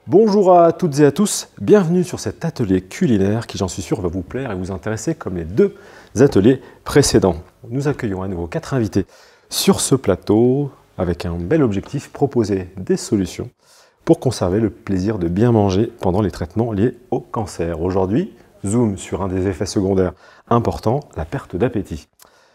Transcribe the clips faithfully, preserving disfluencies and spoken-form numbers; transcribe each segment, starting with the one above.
Bonjour à toutes et à tous, bienvenue sur cet atelier culinaire qui, j'en suis sûr, va vous plaire et vous intéresser comme les deux ateliers précédents. Nous accueillons à nouveau quatre invités sur ce plateau avec un bel objectif, proposer des solutions pour conserver le plaisir de bien manger pendant les traitements liés au cancer. Aujourd'hui, zoom sur un des effets secondaires importants, la perte d'appétit.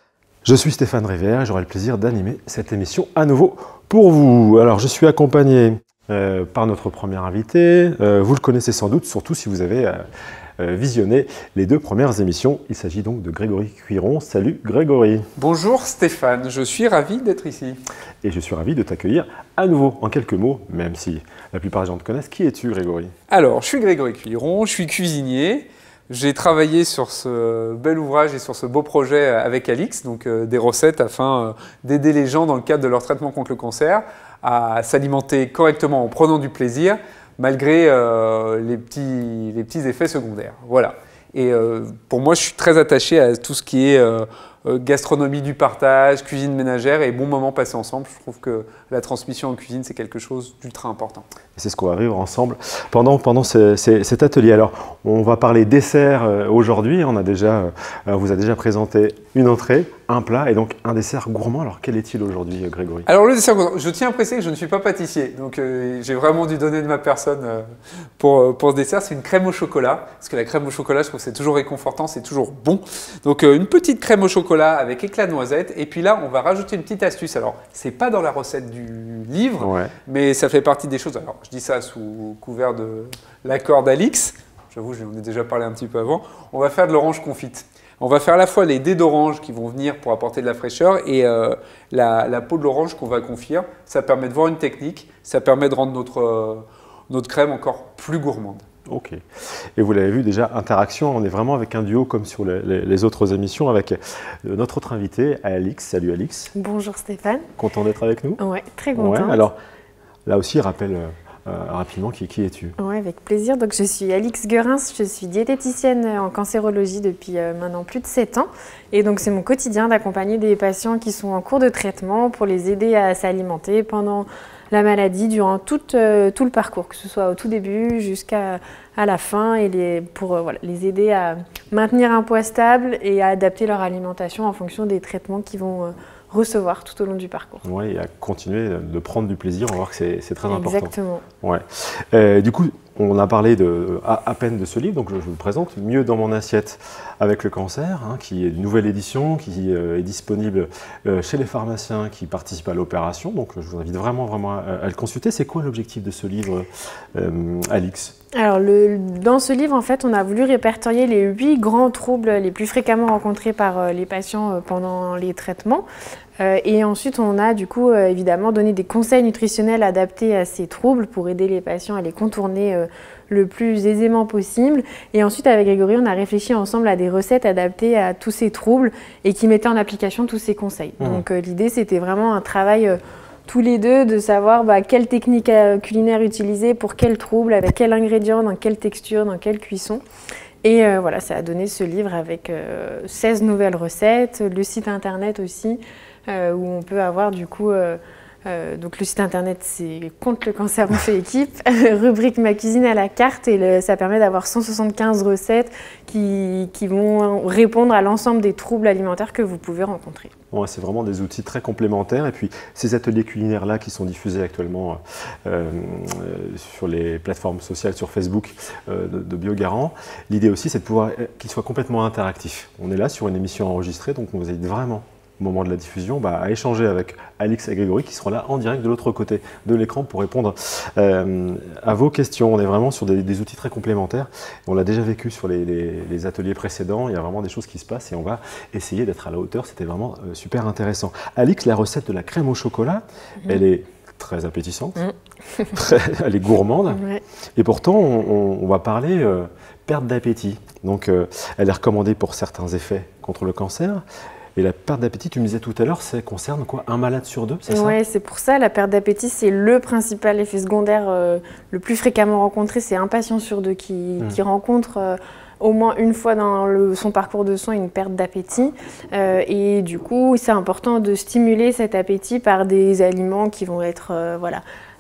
Je suis Stéphane Rivière et j'aurai le plaisir d'animer cette émission à nouveau pour vous. Alors, je suis accompagné euh, par notre premier invité. Euh, vous le connaissez sans doute, surtout si vous avez euh, euh, visionné les deux premières émissions. Il s'agit donc de Grégory Cuiron. Salut Grégory. Bonjour Stéphane, je suis ravi d'être ici. Et je suis ravi de t'accueillir à nouveau. En quelques mots, même si la plupart des gens te connaissent, qui es-tu Grégory? Alors, je suis Grégory Cuiron, je suis cuisinier. J'ai travaillé sur ce bel ouvrage et sur ce beau projet avec Alix, donc euh, des recettes afin euh, d'aider les gens dans le cadre de leur traitement contre le cancer à s'alimenter correctement en prenant du plaisir malgré euh, les, petits, les petits effets secondaires. Voilà. Et euh, pour moi, je suis très attaché à tout ce qui est euh, gastronomie du partage, cuisine ménagère et bons moments passés ensemble. Je trouve que la transmission en cuisine, c'est quelque chose d'ultra important. C'est ce qu'on va vivre ensemble pendant, pendant ce, ce, cet atelier. Alors, on va parler dessert euh, aujourd'hui. On a déjà, euh, on vous a déjà présenté une entrée, un plat et donc un dessert gourmand. Alors, quel est-il aujourd'hui, Grégory? Alors, le dessert gourmand, je tiens à préciser que je ne suis pas pâtissier. Donc, euh, j'ai vraiment dû donner de ma personne euh, pour, pour ce dessert. C'est une crème au chocolat. Parce que la crème au chocolat, je trouve que c'est toujours réconfortant, c'est toujours bon. Donc, euh, une petite crème au chocolat avec éclat de noisette. Et puis là, on va rajouter une petite astuce. Alors, c'est pas dans la recette du livre, ouais. mais ça fait partie des choses. Alors, je dis ça sous couvert de l'accord d'Alix. J'avoue, j'en ai déjà parlé un petit peu avant. On va faire de l'orange confite. On va faire à la fois les dés d'orange qui vont venir pour apporter de la fraîcheur et euh, la, la peau de l'orange qu'on va confire. Ça permet de voir une technique, ça permet de rendre notre, euh, notre crème encore plus gourmande. Ok. Et vous l'avez vu déjà, interaction, on est vraiment avec un duo comme sur les, les, les autres émissions avec notre autre invité, Alix. Salut Alix. Bonjour Stéphane. Content d'être avec nous? Ouais, très content. Ouais, alors, là aussi, rappelle euh, rapidement qui, qui es-tu? Oui, avec plaisir. Donc, je suis Alix Guerins, je suis diététicienne en cancérologie depuis euh, maintenant plus de sept ans. Et donc, c'est mon quotidien d'accompagner des patients qui sont en cours de traitement pour les aider à s'alimenter pendant la maladie, durant tout, euh, tout le parcours, que ce soit au tout début jusqu'à à la fin, et les, pour euh, voilà, les aider à maintenir un poids stable et à adapter leur alimentation en fonction des traitements qu'ils vont euh, recevoir tout au long du parcours. Oui, et à continuer de prendre du plaisir, on va voir que c'est très important. Exactement. Ouais. Euh, du coup, on a parlé de, à, à peine de ce livre, donc je, je vous le présente, Mieux dans mon assiette avec le cancer, hein, qui est une nouvelle édition, qui euh, est disponible euh, chez les pharmaciens qui participent à l'opération. Donc je vous invite vraiment, vraiment à, à le consulter. C'est quoi l'objectif de ce livre, euh, Alix? Alors, le, dans ce livre, en fait, on a voulu répertorier les huit grands troubles les plus fréquemment rencontrés par euh, les patients euh, pendant les traitements. Euh, et ensuite, on a du coup, euh, évidemment, donné des conseils nutritionnels adaptés à ces troubles pour aider les patients à les contourner euh, le plus aisément possible. Et ensuite, avec Grégory, on a réfléchi ensemble à des recettes adaptées à tous ces troubles et qui mettaient en application tous ces conseils. Mmh. Donc, euh, l'idée, c'était vraiment un travail euh, tous les deux de savoir bah, quelle technique culinaire utiliser pour quel trouble, avec quels ingrédients, dans quelle texture, dans quelle cuisson. Et euh, voilà, ça a donné ce livre avec euh, seize nouvelles recettes, le site internet aussi, euh, où on peut avoir du coup, euh, euh, donc le site internet c'est Contre le cancer on fait équipe, rubrique ma cuisine à la carte, et le, ça permet d'avoir cent soixante-quinze recettes qui, qui vont répondre à l'ensemble des troubles alimentaires que vous pouvez rencontrer. Ouais, c'est vraiment des outils très complémentaires. Et puis, ces ateliers culinaires-là qui sont diffusés actuellement euh, sur les plateformes sociales, sur Facebook euh, de, de Biogarant, l'idée aussi, c'est de pouvoir qu'ils soient complètement interactifs. On est là sur une émission enregistrée, donc on vous invite vraiment, au moment de la diffusion, bah, à échanger avec Alix et Grégory qui seront là en direct de l'autre côté de l'écran pour répondre euh, à vos questions. On est vraiment sur des, des outils très complémentaires. On l'a déjà vécu sur les, les, les ateliers précédents. Il y a vraiment des choses qui se passent et on va essayer d'être à la hauteur. C'était vraiment euh, super intéressant. Alix, la recette de la crème au chocolat, mmh. elle est très appétissante, mmh. très, elle est gourmande. Ouais. Et pourtant, on, on va parler euh, perte d'appétit. Donc, euh, elle est recommandée pour certains effets contre le cancer. Et la perte d'appétit, tu me disais tout à l'heure, ça concerne quoi? Un malade sur deux, c'est ça? Oui, c'est pour ça. La perte d'appétit, c'est le principal effet secondaire euh, le plus fréquemment rencontré. C'est un patient sur deux qui, mmh. qui rencontre euh, au moins une fois dans le, son parcours de soins une perte d'appétit. Euh, et du coup, c'est important de stimuler cet appétit par des aliments qui vont être euh, voilà,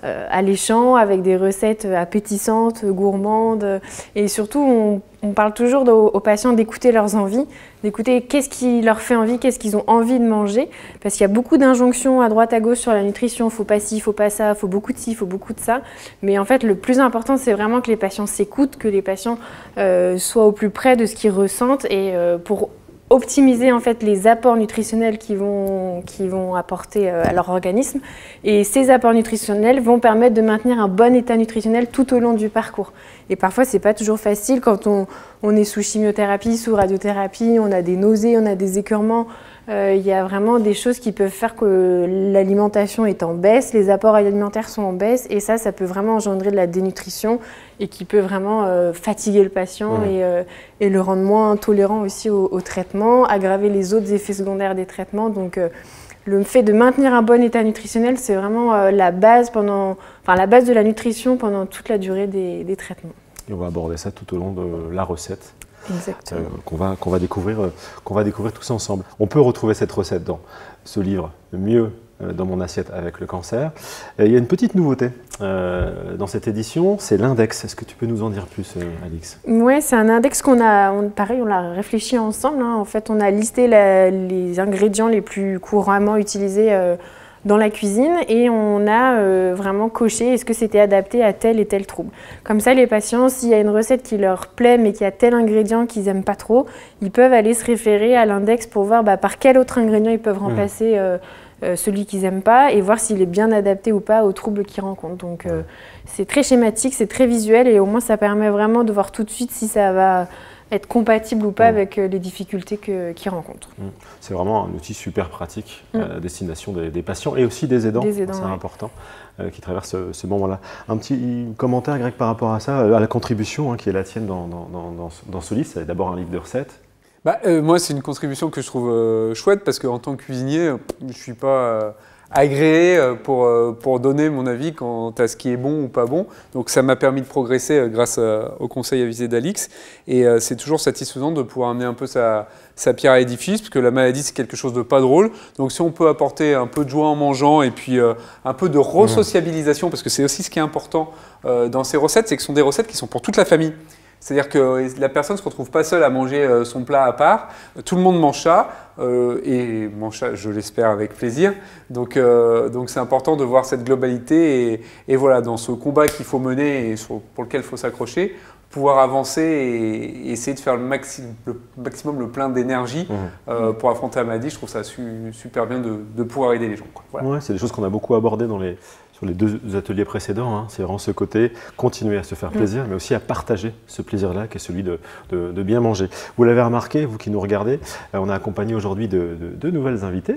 euh, alléchant, avec des recettes appétissantes, gourmandes. Et surtout, on, on parle toujours aux, aux patients d'écouter leurs envies, d'écouter qu'est-ce qui leur fait envie, qu'est-ce qu'ils ont envie de manger. Parce qu'il y a beaucoup d'injonctions à droite, à gauche sur la nutrition. Il ne faut pas ci, il ne faut pas ça, il faut beaucoup de ci, il faut beaucoup de ça. Mais en fait, le plus important, c'est vraiment que les patients s'écoutent, que les patients euh, soient au plus près de ce qu'ils ressentent. Et euh, pour optimiser en fait les apports nutritionnels qu'ils vont, qu'ils vont apporter à leur organisme. Et ces apports nutritionnels vont permettre de maintenir un bon état nutritionnel tout au long du parcours. Et parfois, c'est pas toujours facile quand on, on est sous chimiothérapie, sous radiothérapie, on a des nausées, on a des écœurements. Euh, il y a vraiment des choses qui peuvent faire que l'alimentation est en baisse, les apports alimentaires sont en baisse, et ça, ça peut vraiment engendrer de la dénutrition et qui peut vraiment euh, fatiguer le patient mmh. et, euh, et le rendre moins tolérant aussi au, au traitement, aggraver les autres effets secondaires des traitements. Donc, euh, le fait de maintenir un bon état nutritionnel, c'est vraiment euh, la base pendant, enfin, la base de la nutrition pendant toute la durée des, des traitements. Et on va aborder ça tout au long de la recette. Exactement. Euh, qu'on va, qu'on va découvrir, euh, qu'on va découvrir tous ensemble. On peut retrouver cette recette dans ce livre, Mieux euh, dans mon assiette avec le cancer. Et il y a une petite nouveauté euh, dans cette édition, c'est l'index. Est-ce que tu peux nous en dire plus, euh, Alix? Oui, c'est un index qu'on a, on, pareil, on l'a réfléchi ensemble. Hein. En fait, on a listé la, les ingrédients les plus couramment utilisés euh, dans la cuisine et on a euh, vraiment coché est-ce que c'était adapté à tel et tel trouble. Comme ça, les patients, s'il y a une recette qui leur plaît mais qu'il y a tel ingrédient qu'ils n'aiment pas trop, ils peuvent aller se référer à l'index pour voir bah, par quel autre ingrédient ils peuvent remplacer euh, euh, celui qu'ils n'aiment pas et voir s'il est bien adapté ou pas aux troubles qu'ils rencontrent. Donc euh, c'est très schématique, c'est très visuel et au moins ça permet vraiment de voir tout de suite si ça va être compatible ou pas mmh. avec les difficultés que, qu'ils rencontrent. Mmh. C'est vraiment un outil super pratique mmh. à destination des, des patients et aussi des aidants, aidants c'est ouais. important, euh, qui traversent ce, ce moment-là. Un petit commentaire, Greg, par rapport à ça, à la contribution hein, qui est la tienne dans, dans, dans, dans, dans ce livre. C'est d'abord un livre de recettes. Bah, euh, moi, c'est une contribution que je trouve euh, chouette parce qu'en tant que cuisinier, je ne suis pas euh, agréé pour, euh, pour donner mon avis quant à ce qui est bon ou pas bon. Donc ça m'a permis de progresser euh, grâce à, au conseil avisé d'Alix. Et euh, c'est toujours satisfaisant de pouvoir amener un peu sa, sa pierre à l'édifice parce que la maladie, c'est quelque chose de pas drôle. Donc si on peut apporter un peu de joie en mangeant et puis euh, un peu de resociabilisation, parce que c'est aussi ce qui est important euh, dans ces recettes, c'est que ce sont des recettes qui sont pour toute la famille. C'est-à-dire que la personne ne se retrouve pas seule à manger son plat à part. Tout le monde mange ça, euh, et mange ça, je l'espère, avec plaisir. Donc, euh, donc c'est important de voir cette globalité et, et voilà, dans ce combat qu'il faut mener et sur, pour lequel il faut s'accrocher, pouvoir avancer et, et essayer de faire le, maxi, le maximum, le plein d'énergie mmh. euh, pour affronter la maladie. Je trouve ça su, super bien de, de pouvoir aider les gens. Voilà. Ouais, c'est des choses qu'on a beaucoup abordées dans les... sur les deux ateliers précédents, hein. C'est vraiment ce côté continuer à se faire plaisir, mmh. mais aussi à partager ce plaisir-là, qui est celui de, de, de bien manger. Vous l'avez remarqué, vous qui nous regardez, euh, on a accompagné aujourd'hui de, de, de nouvelles invitées,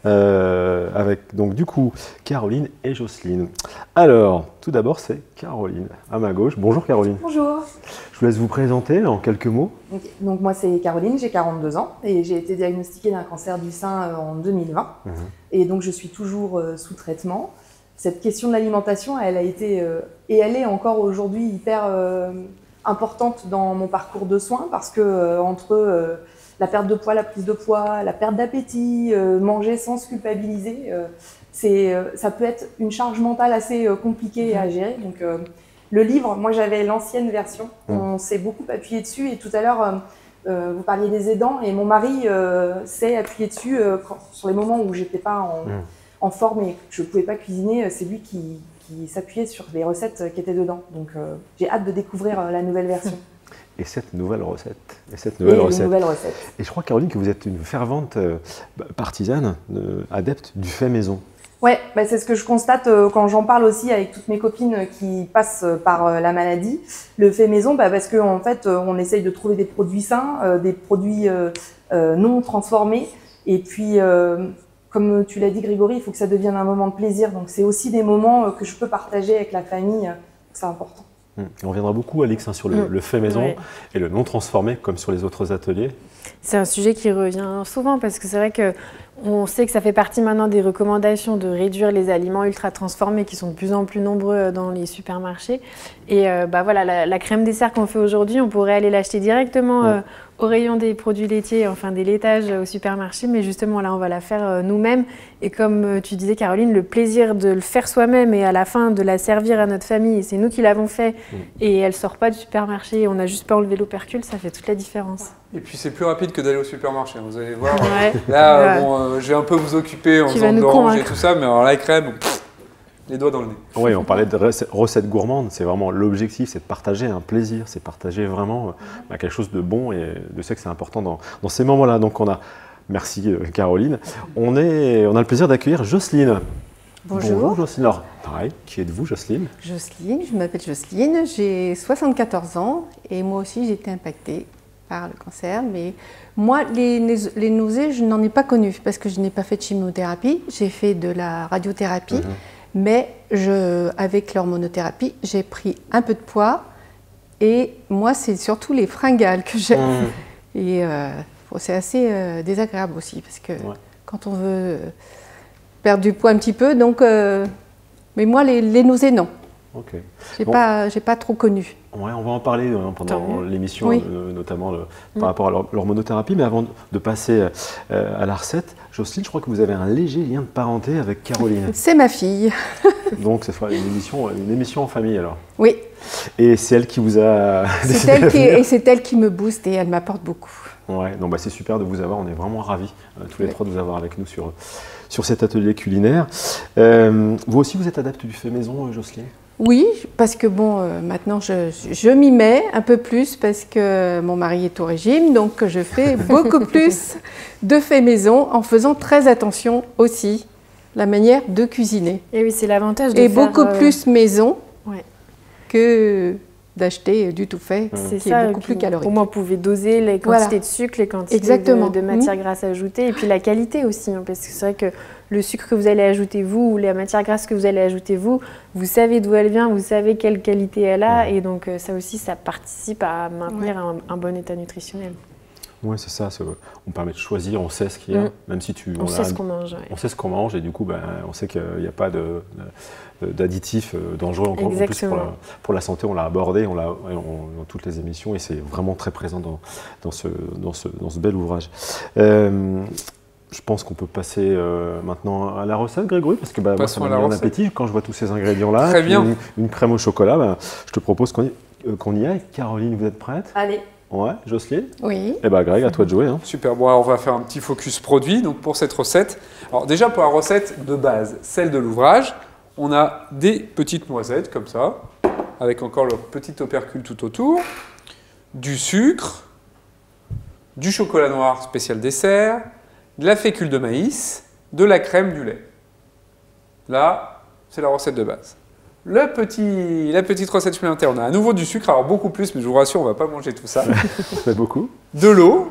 euh, avec donc du coup Caroline et Jocelyne. Alors, tout d'abord, c'est Caroline, à ma gauche. Bonjour Caroline. Bonjour. Je vous laisse vous présenter en quelques mots. Okay. Donc moi c'est Caroline, j'ai quarante-deux ans et j'ai été diagnostiquée d'un cancer du sein en deux mille vingt. Mmh. Et donc je suis toujours euh, sous traitement. Cette question de l'alimentation, elle a été euh, et elle est encore aujourd'hui hyper euh, importante dans mon parcours de soins parce que euh, entre euh, la perte de poids, la prise de poids, la perte d'appétit, euh, manger sans se culpabiliser, euh, c'est, euh, ça peut être une charge mentale assez euh, compliquée à gérer. Donc euh, le livre, moi j'avais l'ancienne version, on s'est beaucoup appuyé dessus et tout à l'heure euh, euh, vous parliez des aidants et mon mari euh, s'est appuyé dessus euh, quand, sur les moments où j'étais pas en en forme et que je ne pouvais pas cuisiner, c'est lui qui, qui s'appuyait sur les recettes qui étaient dedans. Donc euh, j'ai hâte de découvrir euh, la nouvelle version. Et cette nouvelle recette. Et cette nouvelle, et recette. Nouvelle recette. Et je crois, Caroline, que vous êtes une fervente euh, partisane, euh, adepte du fait maison. Ouais, bah c'est ce que je constate euh, quand j'en parle aussi avec toutes mes copines qui passent par euh, la maladie. Le fait maison, bah, parce qu'en en fait, euh, on essaye de trouver des produits sains, euh, des produits euh, euh, non transformés. Et puis... Euh, Comme tu l'as dit, Grégory, il faut que ça devienne un moment de plaisir. Donc, c'est aussi des moments que je peux partager avec la famille. C'est important. On reviendra beaucoup, Alix, hein, sur le, mmh. le fait maison ouais. et le non transformé, comme sur les autres ateliers. C'est un sujet qui revient souvent parce que c'est vrai que On sait que ça fait partie maintenant des recommandations de réduire les aliments ultra transformés qui sont de plus en plus nombreux dans les supermarchés. Et euh, bah voilà, la, la crème dessert qu'on fait aujourd'hui, on pourrait aller l'acheter directement ouais. euh, au rayon des produits laitiers, enfin des laitages au supermarché. Mais justement, là, on va la faire euh, nous-mêmes. Et comme euh, tu disais, Caroline, le plaisir de le faire soi-même et à la fin de la servir à notre famille, c'est nous qui l'avons fait mmh. et elle ne sort pas du supermarché, on n'a juste pas enlevé l'opercule, ça fait toute la différence. Et puis c'est plus rapide que d'aller au supermarché, vous allez voir. Ouais. Là, ouais. bon, euh, je vais un peu vous occuper en tu faisant de l'orange et tout ça, mais alors la crème, pff, les doigts dans le nez. Oui, on parlait de recettes gourmandes, c'est vraiment l'objectif, c'est de partager un plaisir, c'est partager vraiment bah, quelque chose de bon et je sais que c'est important dans, dans ces moments-là. Donc on a, merci Caroline, on, est, on a le plaisir d'accueillir Jocelyne. Bonjour. Bonjour Jocelyne. Alors, pareil, qui êtes-vous Jocelyne? Jocelyne, je m'appelle Jocelyne, j'ai soixante-quatorze ans et moi aussi j'ai été impactée par le cancer, mais moi les, les nausées je n'en ai pas connu parce que je n'ai pas fait de chimiothérapie, j'ai fait de la radiothérapie, mmh. mais je, avec l'hormonothérapie j'ai pris un peu de poids et moi c'est surtout les fringales que j'ai mmh. et euh, bon, c'est assez euh, désagréable aussi parce que ouais. quand on veut perdre du poids un petit peu, donc euh, mais moi les, les nausées non. Okay. J'ai bon. pas, j'ai pas trop connu. Ouais, on va en parler euh, pendant l'émission, oui. euh, notamment le, par mmh. rapport à l'hormonothérapie. Mais avant de passer euh, à la recette, Jocelyne, je crois que vous avez un léger lien de parenté avec Caroline. C'est ma fille. Donc, ce sera une émission, une émission en famille alors. Oui. Et c'est elle qui vous a. C'est elle qui, et c'est elle qui me booste et elle m'apporte beaucoup. Ouais, donc bah, c'est super de vous avoir. On est vraiment ravis euh, tous les oui. trois de vous avoir avec nous sur sur cet atelier culinaire. Euh, vous aussi, vous êtes adepte du fait maison, Jocelyne? Oui, parce que bon, euh, maintenant je, je m'y mets un peu plus parce que mon mari est au régime, donc je fais beaucoup plus de fait maison en faisant très attention aussi à la manière de cuisiner. Et oui, c'est l'avantage de Et faire, beaucoup euh... plus maison ouais. que d'acheter du tout fait, c'est qui ça, est beaucoup plus calorique. Au moins, vous pouvez doser les quantités voilà. de sucre, les quantités Exactement. de, de matières mmh. grasses ajoutées, et puis la qualité aussi, hein, parce que c'est vrai que le sucre que vous allez ajouter vous, ou la matière grasse que vous allez ajouter vous, vous savez d'où elle vient, vous savez quelle qualité elle a, mmh. et donc ça aussi, ça participe à maintenir ouais. un, un bon état nutritionnel. Oui, c'est ça, on permet de choisir, on sait ce qu'il y a, mmh. même si tu... On, on sait a, ce qu'on mange. Ouais. On sait ce qu'on mange, et du coup, ben, on sait qu'il n'y a pas de... de d'additifs dangereux en plus pour la, pour la santé, on l'a abordé on l'a, on, dans toutes les émissions et c'est vraiment très présent dans, dans, ce, dans, ce, dans ce bel ouvrage. Euh, je pense qu'on peut passer euh, maintenant à la recette, Grégory, parce que bah, moi, ça m'a mis en appétit quand je vois tous ces ingrédients-là. Très bien. Une, une crème au chocolat, bah, je te propose qu'on y, euh, qu'on y aille. Caroline, vous êtes prête? Allez. Ouais, Jocelyne? Oui. Eh bien, Greg, à toi de jouer. Hein. Super, bon, alors on va faire un petit focus produit donc, pour cette recette. Alors déjà, pour la recette de base, celle de l'ouvrage, on a des petites noisettes comme ça, avec encore leur petit opercule tout autour, du sucre, du chocolat noir spécial dessert, de la fécule de maïs, de la crème, du lait. Là, c'est la recette de base. Le petit, la petite recette supplémentaire, on a à nouveau du sucre, alors beaucoup plus, mais je vous rassure, on ne va pas manger tout ça. Ça fait beaucoup. De l'eau.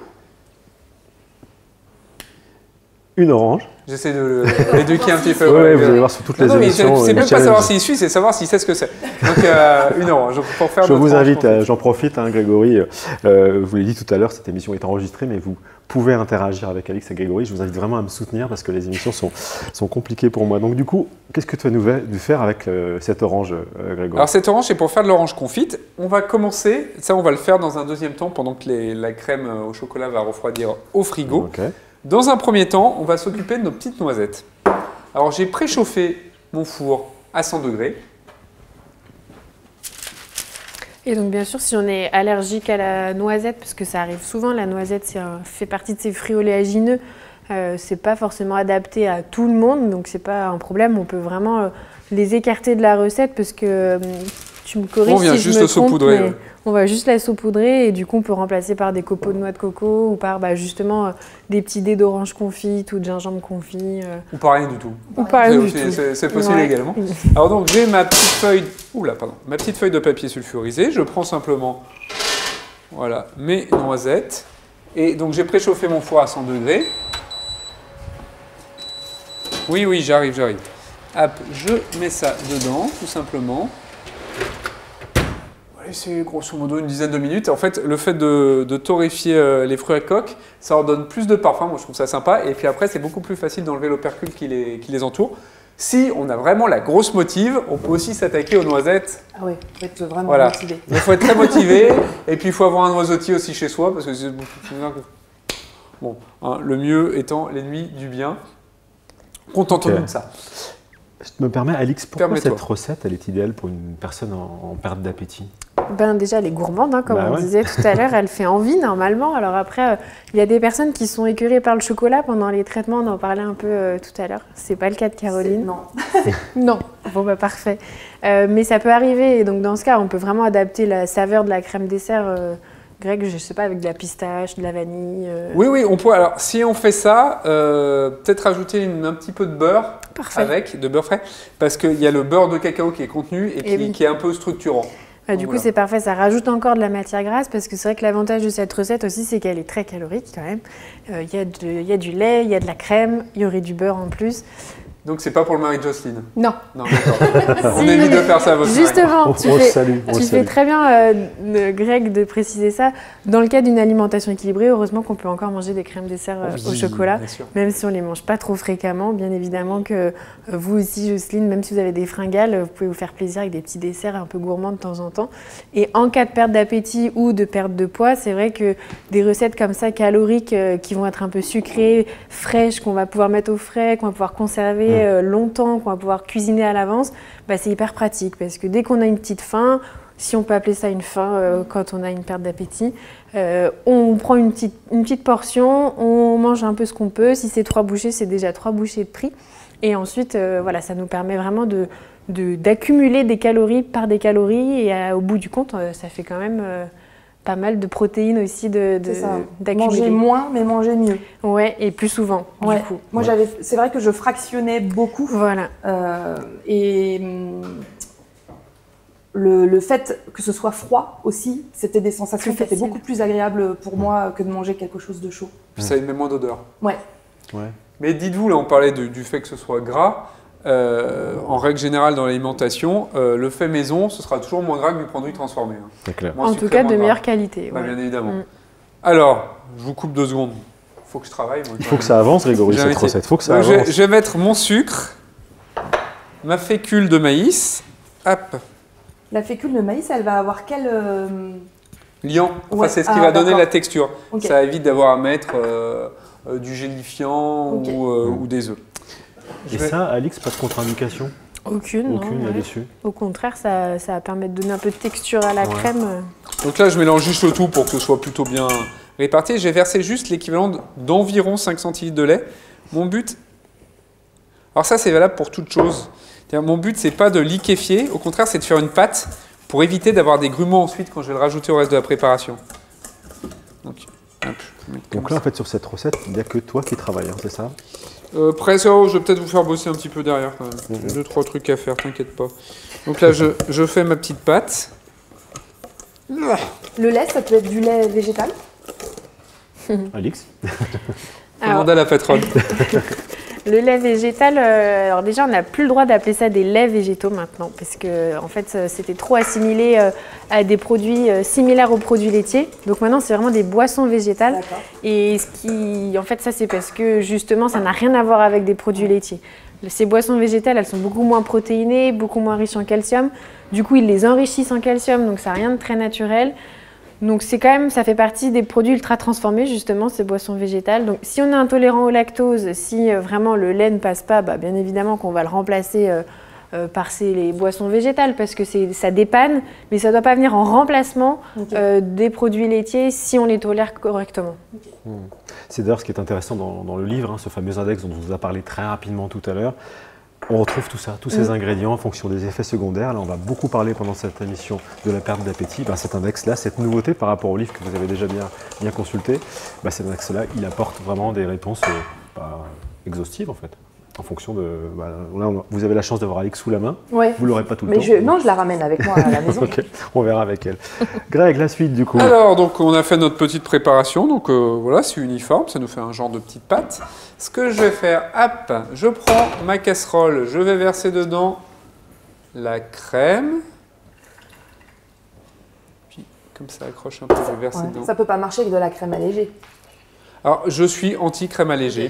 Une orange. J'essaie de l'éduquer un petit peu. Oui, ouais, vous allez voir sur toutes les non, émissions. C'est même pas savoir s'il suit, c'est savoir s'il sait ce que c'est. Donc, euh, une orange. Pour faire je vous invite, euh, j'en profite, hein, Grégory, euh, vous l'avez dit tout à l'heure, cette émission est enregistrée, mais vous pouvez interagir avec Alix et Grégory. Je vous invite vraiment à me soutenir parce que les émissions sont, sont compliquées pour moi. Donc, du coup, qu'est-ce que tu vas nous faire avec euh, cette orange, euh, Grégory? Alors, cette orange, c'est pour faire de l'orange confite. On va commencer, ça, on va le faire dans un deuxième temps pendant que les, la crème au chocolat va refroidir au frigo. Okay. Dans un premier temps, on va s'occuper de nos petites noisettes. Alors, j'ai préchauffé mon four à cent degrés. Et donc, bien sûr, si on est allergique à la noisette, parce que ça arrive souvent, la noisette c'est un, fait partie de ces fruits oléagineux, euh, c'est pas forcément adapté à tout le monde, donc c'est pas un problème. On peut vraiment euh, les écarter de la recette, parce que euh, tu me corriges on vient si juste je me le trompe, saupoudrer, mais ouais. On va juste la saupoudrer et du coup on peut remplacer par des copeaux de noix de coco ou par bah, justement euh, des petits dés d'orange confite ou de gingembre confit. Euh... Ou pas rien du tout. Ou pas rien du tout. C'est possible ouais. également. Alors donc j'ai ma petite feuille, oula, pardon, ma petite feuille de papier sulfurisé. Je prends simplement, voilà, mes noisettes et donc j'ai préchauffé mon four à cent degrés. Oui, oui, j'arrive, j'arrive. Hop, je mets ça dedans, tout simplement. c'est grosso modo une dizaine de minutes. En fait, le fait de, de torréfier euh, les fruits à coque, ça leur donne plus de parfum. Moi, je trouve ça sympa. Et puis après, c'est beaucoup plus facile d'enlever l'opercule qui les, qui les entoure. Si on a vraiment la grosse motive, on peut aussi s'attaquer aux noisettes. Ah oui, il faut être vraiment Voilà. motivé. Il faut être très motivé. Et puis, il faut avoir un noisetier aussi chez soi. Parce que c'est beaucoup plus bien que... Bon, hein, le mieux étant l'ennemi du bien. Contentons-nous Ok. de ça. Je me permets, Alix, pourquoi Permets-toi. cette recette, elle est idéale pour une personne en, en perte d'appétit? Ben déjà, elle est gourmande, hein, comme Bah on ouais. disait tout à l'heure, elle fait envie normalement. Alors après, euh, il y a des personnes qui sont écœurées par le chocolat pendant les traitements, on en parlait un peu euh, tout à l'heure. C'est pas le cas de Caroline. Non. Non. Bon, bah parfait. Euh, mais ça peut arriver, et donc dans ce cas, on peut vraiment adapter la saveur de la crème dessert euh, grecque, je sais pas, avec de la pistache, de la vanille. euh, Oui, oui, on peut. Alors, si on fait ça, euh, peut-être rajouter une- un petit peu de beurre Parfait. avec, de beurre frais, parce qu'il y a le beurre de cacao qui est contenu et, Et qui, oui. qui est un peu structurant. Bah, du Voilà. coup, c'est parfait. Ça rajoute encore de la matière grasse parce que c'est vrai que l'avantage de cette recette aussi, c'est qu'elle est très calorique quand même. Euh, Il y a de- il y a du lait, il y a de la crème, il y aurait du beurre en plus. Donc, c'est pas pour le mari de Jocelyne. Non. Non, d'accord. on Si, évite de faire ça à votre mari. Justement, On, tu on le fais, salue. on tu le fais salue. très bien, euh, euh, Greg, de préciser ça. Dans le cas d'une alimentation équilibrée, heureusement qu'on peut encore manger des crèmes dessert euh, au Oui, chocolat. bien sûr. Même si on ne les mange pas trop fréquemment, bien évidemment que euh, vous aussi, Jocelyne, même si vous avez des fringales, vous pouvez vous faire plaisir avec des petits desserts un peu gourmands de temps en temps. Et en cas de perte d'appétit ou de perte de poids, c'est vrai que des recettes comme ça, caloriques, euh, qui vont être un peu sucrées, fraîches, qu'on va pouvoir mettre au frais, qu'on va pouvoir conserver Mmh. euh, longtemps, qu'on va pouvoir cuisiner à l'avance, bah, c'est hyper pratique parce que dès qu'on a une petite faim, si on peut appeler ça une faim euh, quand on a une perte d'appétit, euh, on prend une petite, une petite portion, on mange un peu ce qu'on peut. Si c'est trois bouchées, c'est déjà trois bouchées de prix. Et ensuite, euh, voilà, ça nous permet vraiment de, de- d'accumuler des calories par des calories. Et euh, au bout du compte, euh, ça fait quand même euh, pas mal de protéines aussi de, de, C'est ça. d'accumuler. Manger moins, mais manger mieux. Ouais, et plus souvent, Ouais. du coup. Moi, Ouais. j'avais. C'est vrai que je fractionnais beaucoup. Voilà. Euh, et hum, le, le fait que ce soit froid aussi, c'était des sensations Plus qui étaient facile. beaucoup plus agréables pour moi que de manger quelque chose de chaud. Puis ça émet moins d'odeur. Ouais. Ouais. Mais dites-vous, là, on parlait de- du fait que ce soit gras. Euh, en règle générale, dans l'alimentation, euh, le fait maison, ce sera toujours moins gras que du produit transformé. hein. C'est clair. Moins En sucré, tout cas, moins de gras. meilleure qualité. Bah, ouais. bien évidemment. Mm. Alors, je vous coupe deux secondes. Il faut que je travaille. Moi, Il faut que ça avance, Grégory, J'ai cette arrêté. recette. Il faut que ça Donc, je, avance. je vais mettre mon sucre, ma fécule de maïs. Hop, La fécule de maïs, elle va avoir quel. euh, liant. Enfin, Ouais. c'est ce qui Ah, va donner d'accord. la texture. Ok. Ça évite d'avoir à mettre euh, euh, du gélifiant Ok. ou, euh, Mm. ou des œufs. Je Et vais- ça, Alix, pas de contre-indication? Aucune, non, Aucune ouais. là-dessus? Au contraire, ça, ça va permettre de donner un peu de texture à la Ouais. crème. Donc là, je mélange juste le tout pour que ce soit plutôt bien réparti. J'ai versé juste l'équivalent d'environ cinq centilitres de lait. Mon but, alors ça c'est valable pour toute chose. C'est-à-dire, mon but, c'est pas de liquéfier, au contraire, c'est de faire une pâte pour éviter d'avoir des grumeaux ensuite quand je vais le rajouter au reste de la préparation. Donc, hop, je vais mettre comme Donc là, en fait, sur cette recette, il n'y a que toi qui travailles, hein, c'est ça? Euh, presque, oh, je vais peut-être vous faire bosser un petit peu derrière quand même. Mhm. J'ai deux, trois trucs à faire, t'inquiète pas. Donc là, je, je fais ma petite pâte. Le lait, ça peut être du lait végétal. Alix? Alors, Demande à la patronne. le lait végétal, euh, alors déjà, on n'a plus le droit d'appeler ça des laits végétaux maintenant, parce que en fait, euh, c'était trop assimilé euh, à des produits euh, similaires aux produits laitiers. Donc maintenant, c'est vraiment des boissons végétales. D'accord. Et ce qui, en fait, ça, c'est parce que justement, ça n'a rien à voir avec des produits laitiers. Ces boissons végétales, elles sont beaucoup moins protéinées, beaucoup moins riches en calcium. Du coup, ils les enrichissent en calcium, donc ça n'a rien de très naturel. Donc c'est quand même, ça fait partie des produits ultra transformés justement, ces boissons végétales. Donc si on est intolérant au lactose, si euh, vraiment le lait ne passe pas, bah, bien évidemment qu'on va le remplacer euh, euh, par ces, les boissons végétales parce que c'est, ça dépanne, mais ça ne doit pas venir en remplacement Ok. euh, des produits laitiers si on les tolère correctement. C'est d'ailleurs ce qui est intéressant dans, dans le livre, hein, ce fameux index dont on vous a parlé très rapidement tout à l'heure. On retrouve tout ça, tous ces Mm. ingrédients en fonction des effets secondaires. Là, on va beaucoup parler pendant cette émission de la perte d'appétit. Ben, cet index-là, cette nouveauté par rapport au livre que vous avez déjà bien, bien consulté, ben, cet index-là, il apporte vraiment des réponses euh, bah, exhaustives en fait. En fonction de. Bah, là, on- vous avez la chance d'avoir Alix sous la main. Ouais. Vous l'aurez pas tout le Mais temps. je, non, je la ramène avec moi à la maison. Ok, on verra avec elle. Greg, la suite du coup. Alors, donc, on a fait notre petite préparation. Donc, euh, voilà, c'est uniforme. Ça nous fait un genre de petite pâte. Ce que je vais faire, hop, je prends ma casserole. Je vais verser dedans la crème. Comme ça accroche un peu, je vais verser Ouais. dedans. Ça peut pas marcher avec de la crème allégée. Alors, je suis anti-crème allégée.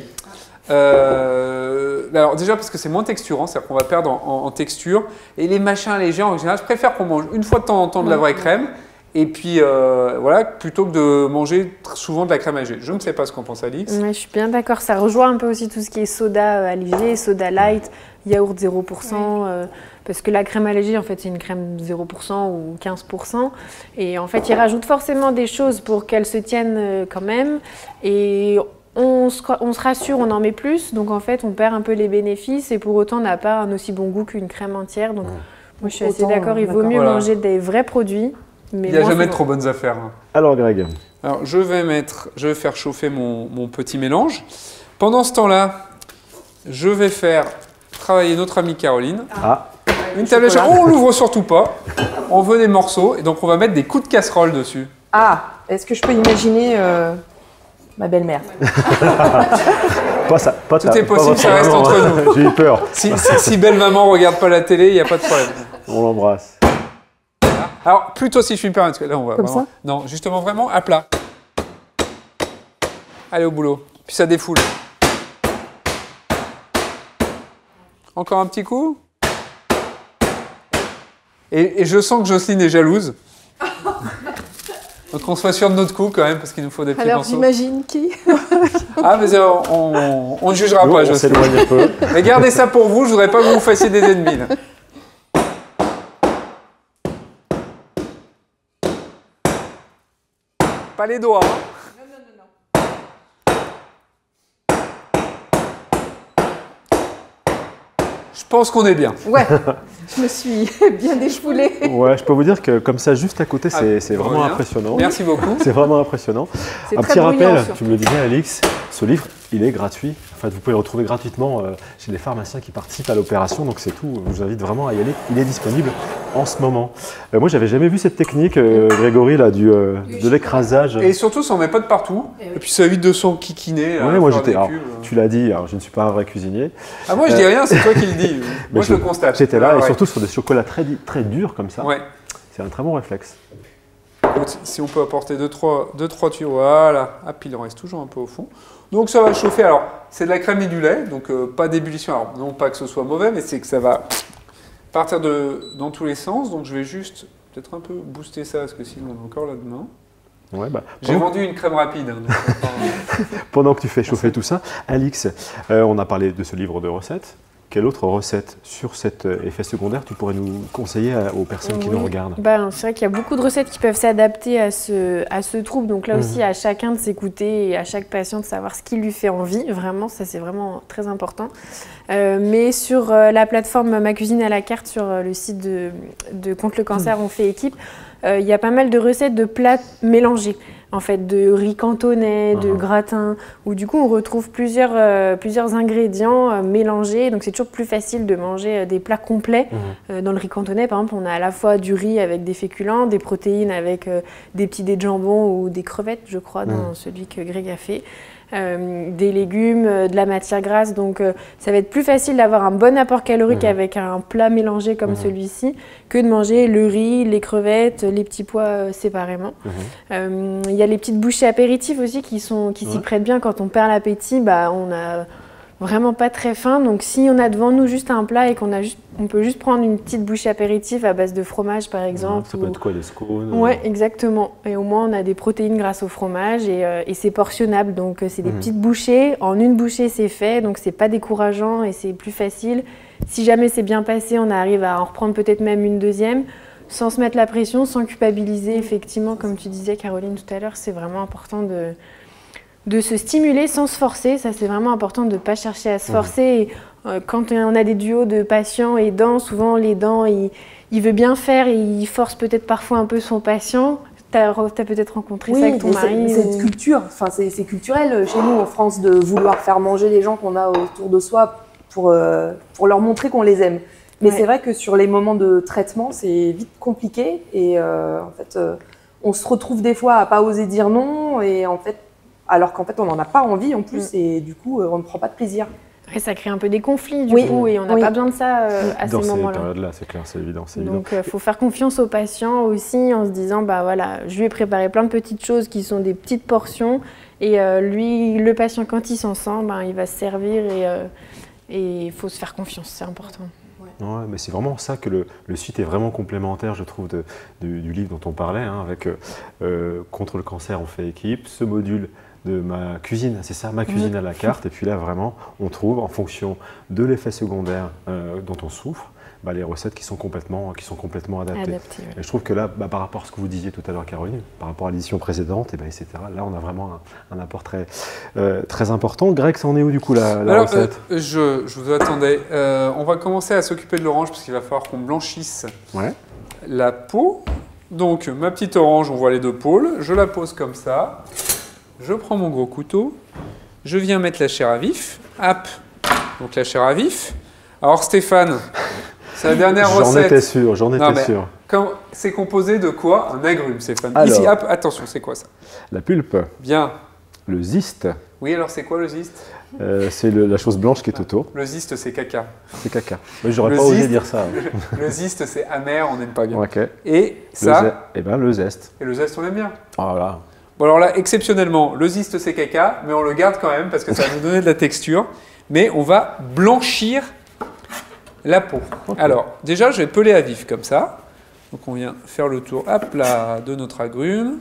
Euh, alors déjà parce que c'est moins texturant, c'est-à-dire qu'on va perdre en, en- en texture. Et les machins allégés, en général, je préfère qu'on mange une fois de temps en temps de la vraie crème. Et puis euh, voilà, plutôt que de manger tr- souvent de la crème allégée. Je ne sais pas ce qu'en pense Alix. Ouais, je suis bien d'accord. Ça rejoint un peu aussi tout ce qui est soda euh, allégé, soda light, yaourt zéro pour cent. euh, parce que la crème allégée, en fait, c'est une crème zéro pour cent ou quinze pour cent. Et en fait, ils rajoutent forcément des choses pour qu'elle se tienne euh, quand même. Et on se, on se rassure, on en met plus. Donc en fait, on perd un peu les bénéfices. Et pour autant, on n'a pas un aussi bon goût qu'une crème entière. Donc moi, je suis assez Autant, d'accord. Il vaut d'accord. mieux Voilà. manger des vrais produits. Mais Il n'y a moins jamais de souvent. trop bonnes affaires. hein. Alors Greg, Alors je vais mettre, je vais faire chauffer mon, mon petit mélange. Pendant ce temps-là, je vais faire travailler notre amie Caroline. ah, Une table à chocolat. chaud. Oh, on l'ouvre surtout pas. On veut des morceaux et donc on va mettre des coups de casserole dessus. Ah, est-ce que je peux imaginer euh, ma belle-mère? pas ça, pas Tout ta- est pas possible, votre ça reste maman, entre hein. nous. J'ai eu peur, Si, si, si belle maman regarde pas la télé, il n'y a pas de problème. on l'embrasse. Alors plutôt si je puis me permettre, parce que là on va Comme vraiment- ça non, justement vraiment à plat. Allez au boulot. Puis ça défoule. Encore un petit coup. Et, et je sens que Jocelyne est jalouse. Donc on soit sûr de notre coup quand même, parce qu'il nous faut des petits Alors morceaux. j'imagine qui? Ah mais euh, on, on ne jugera Nous, pas, on Jocelyne. s'éloigne un peu. Mais gardez ça pour vous, je voudrais pas que vous vous fassiez des ennemis. là. Pas les doigts. hein. Je pense qu'on est bien. Ouais, je me suis bien défoulée. Ouais, je peux vous dire que comme ça, juste à côté, c'est Ah, c'est je vraiment reviens. impressionnant. Merci beaucoup. C'est vraiment impressionnant. C'est Un très petit bruyant, rappel, surtout. tu me le disais Alix, ce livre, il est gratuit. Enfin, vous pouvez le retrouver gratuitement euh, chez les pharmaciens qui participent à l'opération, donc c'est tout. Je vous invite vraiment à y aller. Il est disponible en ce moment. Euh, moi, j'avais jamais vu cette technique, euh, Grégory, là, du, euh, de l'écrasage. Et surtout, ça en met pas de partout. Et puis ça évite de s'enquiquiner. là, Ouais, moi faire j'étais. des alors, cubes. tu l'as dit, alors, je ne suis pas un vrai cuisinier. Ah moi je dis rien, c'est toi qui le dis. Mais Moi je le constate. J'étais là, Ah, et ouais. surtout sur des chocolats très, di- très durs comme ça. Ouais. C'est un très bon réflexe. Écoute, si on peut apporter deux trois, deux, trois tuyaux, voilà. Ah, puis il en reste toujours un peu au fond. Donc ça va chauffer. Alors, c'est de la crème et du lait, donc euh, pas d'ébullition. Alors, non pas que ce soit mauvais, mais c'est que ça va partir de, dans tous les sens. Donc je vais juste peut-être un peu booster ça, parce que sinon on est encore là-dedans. Ouais, bah, J'ai pendant, vendu une crème rapide. hein, donc, euh, pendant que tu fais chauffer tout ça, Alix, euh, on a parlé de ce livre de recettes. Quelle autre recette sur cet euh, effet secondaire tu pourrais nous conseiller à- aux personnes qui Oui. nous regardent? Ben, c'est vrai qu'il y a beaucoup de recettes qui peuvent s'adapter à ce, à ce trouble. Donc là aussi, à chacun de s'écouter et à chaque patient de savoir ce qui lui fait envie. Vraiment, ça c'est vraiment très important. Euh, mais sur euh, la plateforme Ma Cuisine à la carte, sur euh, le site de, de Contre le cancer, on fait équipe, euh, il y a pas mal de recettes de plats mélangés. En fait, de riz cantonais, de Mhm. gratin, où du coup on retrouve plusieurs, euh, plusieurs ingrédients euh, mélangés. Donc c'est toujours plus facile de manger euh, des plats complets. Mhm. Euh, dans le riz cantonais, par exemple, on a à la fois du riz avec des féculents, des protéines avec euh, des petits dés de jambon ou des crevettes, je crois, dans Mhm. celui que Greg a fait. Euh, des légumes, euh, de la matière grasse. Donc euh, ça va être plus facile d'avoir un bon apport calorique Mhm. avec un plat mélangé comme Mhm. celui-ci que de manger le riz, les crevettes, les petits pois euh, séparément. Mhm. Euh, Il y a les petites bouchées apéritives aussi qui, sont, qui s'y Ouais. prêtent bien. Quand on perd l'appétit, bah, on a vraiment pas très faim. Donc si on a devant nous juste un plat et qu'on a juste, on peut juste prendre une petite bouchée apéritive à base de fromage par exemple. Ça peut ou- être quoi, des scones? Ouais, exactement. Et au moins on a des protéines grâce au fromage et, euh, et c'est portionnable. Donc euh, c'est des Mhm. petites bouchées. En une bouchée c'est fait, donc c'est pas décourageant et c'est plus facile. Si jamais c'est bien passé, on arrive à en reprendre peut-être même une deuxième. Sans se mettre la pression, sans culpabiliser, effectivement, comme tu disais Caroline tout à l'heure, c'est vraiment important de, de se stimuler sans se forcer. Ça, c'est vraiment important de ne pas chercher à se forcer. Et, euh, quand on a des duos de patients aidants, souvent l'aidant, il, il veut bien faire et il force peut-être parfois un peu son patient. Tu as, peut-être rencontré ça avec ton et mari. c'est- ou- cette culture, enfin c'est c'est culturel chez nous en France de vouloir faire manger les gens qu'on a autour de soi pour, euh, pour leur montrer qu'on les aime. Mais Ouais. c'est vrai que sur les moments de traitement, c'est vite compliqué et euh, en fait, euh, on se retrouve des fois à pas oser dire non et en fait, alors qu'en fait, on n'en a pas envie en plus et du coup, euh, on ne prend pas de plaisir. Et ça crée un peu des conflits du Oui. coup, et on n'a Oui. pas besoin de ça euh, à Dans ces ces moments-là. périodes-là, c'est clair, c'est évident. c'est évident. Donc il faut faire confiance aux patients aussi en se disant, bah voilà, je lui ai préparé plein de petites choses qui sont des petites portions, et euh, lui, le patient, quand il s'en sent, ben, il va se servir, et euh, et il faut se faire confiance, c'est important. Ouais, mais c'est vraiment ça que le, le site est vraiment complémentaire, je trouve, de, de- du livre dont on parlait, hein, avec euh, euh, Contre le cancer, on fait équipe, ce module de ma cuisine, c'est ça, ma cuisine à la carte, et puis là, vraiment, on trouve, en fonction de l'effet secondaire euh, dont on souffre, bah, les recettes qui sont complètement, qui sont complètement adaptées. Adapté, ouais. Et je trouve que là, bah, par rapport à ce que vous disiez tout à l'heure, Caroline, par rapport à l'édition précédente, et, ben, et cetera, là, on a vraiment un, un apport très, euh, très important. Greg, ça en est où, du coup, la, la Alors, recette euh, je, je vous attendais. Euh, on va commencer à s'occuper de l'orange parce qu'il va falloir qu'on blanchisse Ouais. la peau. Donc, ma petite orange, on voit les deux pôles. Je la pose comme ça. Je prends mon gros couteau. Je viens mettre la chair à vif. Hop. Donc, la chair à vif. Alors, Stéphane, c'est la dernière J'en recette. étais sûr, j'en Non, étais mais sûr. quand- C'est composé de quoi? Un agrume, Stéphane. Alors. Ici, hop, attention, c'est quoi ça? La pulpe, Bien. le ziste, Oui, alors c'est quoi le ziste? euh, c'est le- la chose blanche qui est autour. Le ziste, c'est caca. C'est caca. Moi, j'aurais Le pas osé ziste. dire ça. Le ziste, c'est amer, on n'aime pas bien. Ok. Et Le ça, zeste. Eh ben, le zeste. et le zeste, on aime bien. Ah, voilà. Bon, alors là, exceptionnellement, le ziste, c'est caca, mais on le garde quand même parce que ça va nous donner de la texture. Mais on va blanchir la peau. Ok. Alors, déjà, je vais peler à vif comme ça. Donc, on vient faire le tour, hop là, de notre agrume.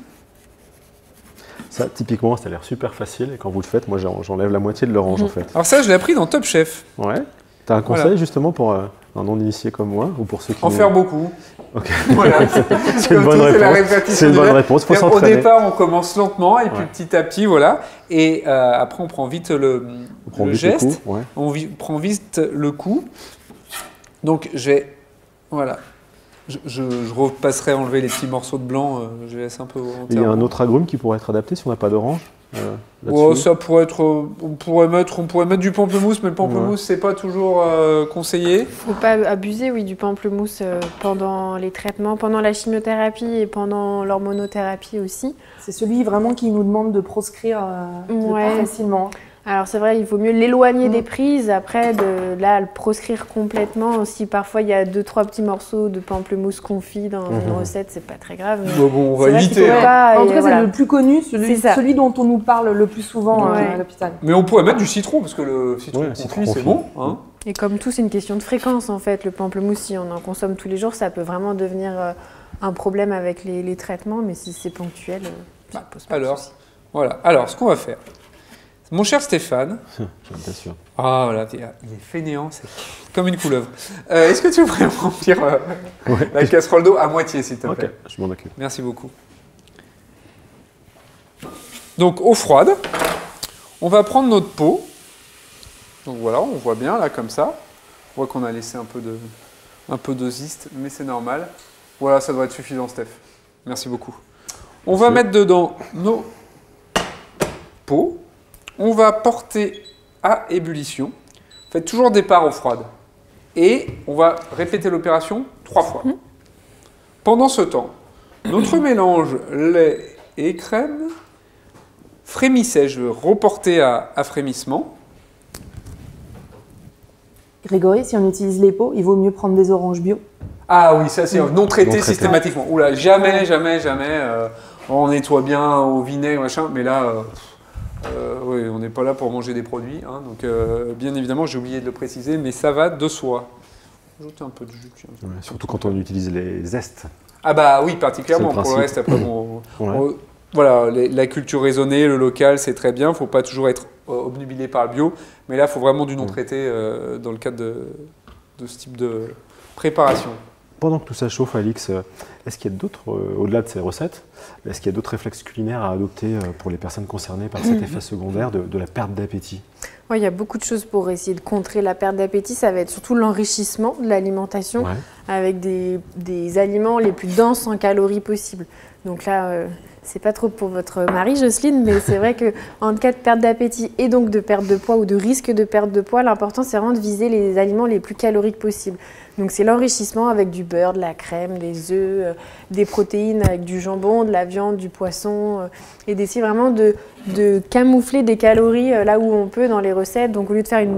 Ça, typiquement, ça a l'air super facile. Et quand vous le faites, moi, j'en- j'enlève la moitié de l'orange, en fait. Alors ça, je l'ai appris dans Top Chef. Ouais. T'as un conseil, Voilà. justement, pour euh, un non-initié comme moi, ou pour ceux qui... En nous- faire beaucoup. Ok. Voilà. C'est une Comme bonne tout, c'est la réponse. répétition C'est une du bonne verbe. réponse. Faut C'est-à-dire, Au s'entraîner. départ, on commence lentement et puis Ouais. petit à petit, voilà. Et euh, après, on prend vite le, On prend le vite geste. le coup. Ouais. On vi- prend vite le coup. Donc, je vais. Voilà. Je, je, je repasserai enlever les petits morceaux de blanc. euh, je laisse un peu. Et il y a un autre agrume qui pourrait être adapté si on n'a pas d'orange euh, Oh, là-dessus. ça pourrait être. euh, On pourrait mettre, on pourrait mettre du pamplemousse, mais le pamplemousse, c'est pas toujours euh, conseillé. Faut pas abuser, oui, du pamplemousse euh, pendant les traitements, pendant la chimiothérapie et pendant l'hormonothérapie aussi. C'est celui vraiment qui nous demande de proscrire euh, de Ouais. pas facilement. Alors c'est vrai, il vaut mieux l'éloigner Mm. des prises, après de là le proscrire complètement. Si parfois il y a deux trois petits morceaux de pamplemousse confit dans une Mhm. recette, c'est pas très grave. mais Bon, bon, on c'est va vrai qu'il éviter. faut hein. pas, En et tout cas, voilà. c'est le plus connu, celui, C'est ça. celui dont on nous parle le plus souvent euh, Ouais. à l'hôpital. Mais on pourrait mettre du citron, parce que le citron Ouais, confit, citron c'est confit. bon. Hein. Et comme tout, c'est une question de fréquence en fait. Le pamplemousse, si on en consomme tous les jours, ça peut vraiment devenir euh, un problème avec les, les traitements, mais si c'est ponctuel, euh, ça Bah, pose pas alors, de souci. voilà. Alors, ce qu'on va faire. Mon cher Stéphane. J'en étais sûr. Ah, voilà, il est fainéant, c'est comme une couleuvre. Euh, Est-ce que tu pourrais me remplir euh, Ouais. la casserole d'eau à moitié, s'il te Ok, plaît? je m'en occupe. Merci beaucoup. Donc, eau froide. On va prendre notre pot. Donc voilà, on voit bien là comme ça. On voit qu'on a laissé un peu de, un peu de ziste, mais c'est normal. Voilà, ça doit être suffisant, Steph. Merci beaucoup. On va Merci. mettre dedans nos pots. On va porter à ébullition. Faites toujours départ eau froide. Et on va répéter l'opération trois fois. Pendant ce temps, notre mélange lait et crème frémissait. Je vais reporter à, à frémissement. Grégory, si on utilise les pots, il vaut mieux prendre des oranges bio. Ah oui, ça c'est non traité Non traité. systématiquement. Oula, jamais, jamais, jamais. euh, on nettoie bien au vinaigre, machin, mais là, euh, euh, oui, on n'est pas là pour manger des produits. Hein, donc, euh, bien évidemment, j'ai oublié de le préciser, mais ça va de soi. Ajouter un peu de jus. Tiens. Ouais, surtout quand on utilise les zestes. Ah bah oui, particulièrement. C'est le Pour le principe. reste, après, bon, Ouais. on- voilà, les- la culture raisonnée, le local, c'est très bien. Il ne faut pas toujours être euh, obnubilé par le bio, mais là, il faut vraiment du non traité euh, dans le cadre de, de ce type de préparation. Pendant que tout ça chauffe, Alix, euh, est-ce qu'il y a d'autres, euh, au-delà de ces recettes, est-ce qu'il y a d'autres réflexes culinaires à adopter euh, pour les personnes concernées par cet effet secondaire de, de la perte d'appétit? Ouais, il y a beaucoup de choses pour essayer de contrer la perte d'appétit. Ça va être surtout l'enrichissement de l'alimentation Ouais. avec des, des aliments les plus denses en calories possibles. Donc là, euh, c'est pas trop pour votre mari, Jocelyne, mais c'est vrai qu'en cas de perte d'appétit et donc de perte de poids ou de risque de perte de poids, l'important c'est vraiment de viser les aliments les plus caloriques possibles. Donc c'est l'enrichissement avec du beurre, de la crème, des œufs, euh, des protéines avec du jambon, de la viande, du poisson, euh, et d'essayer vraiment de, de camoufler des calories euh, là où on peut dans les recettes. Donc au lieu de faire une,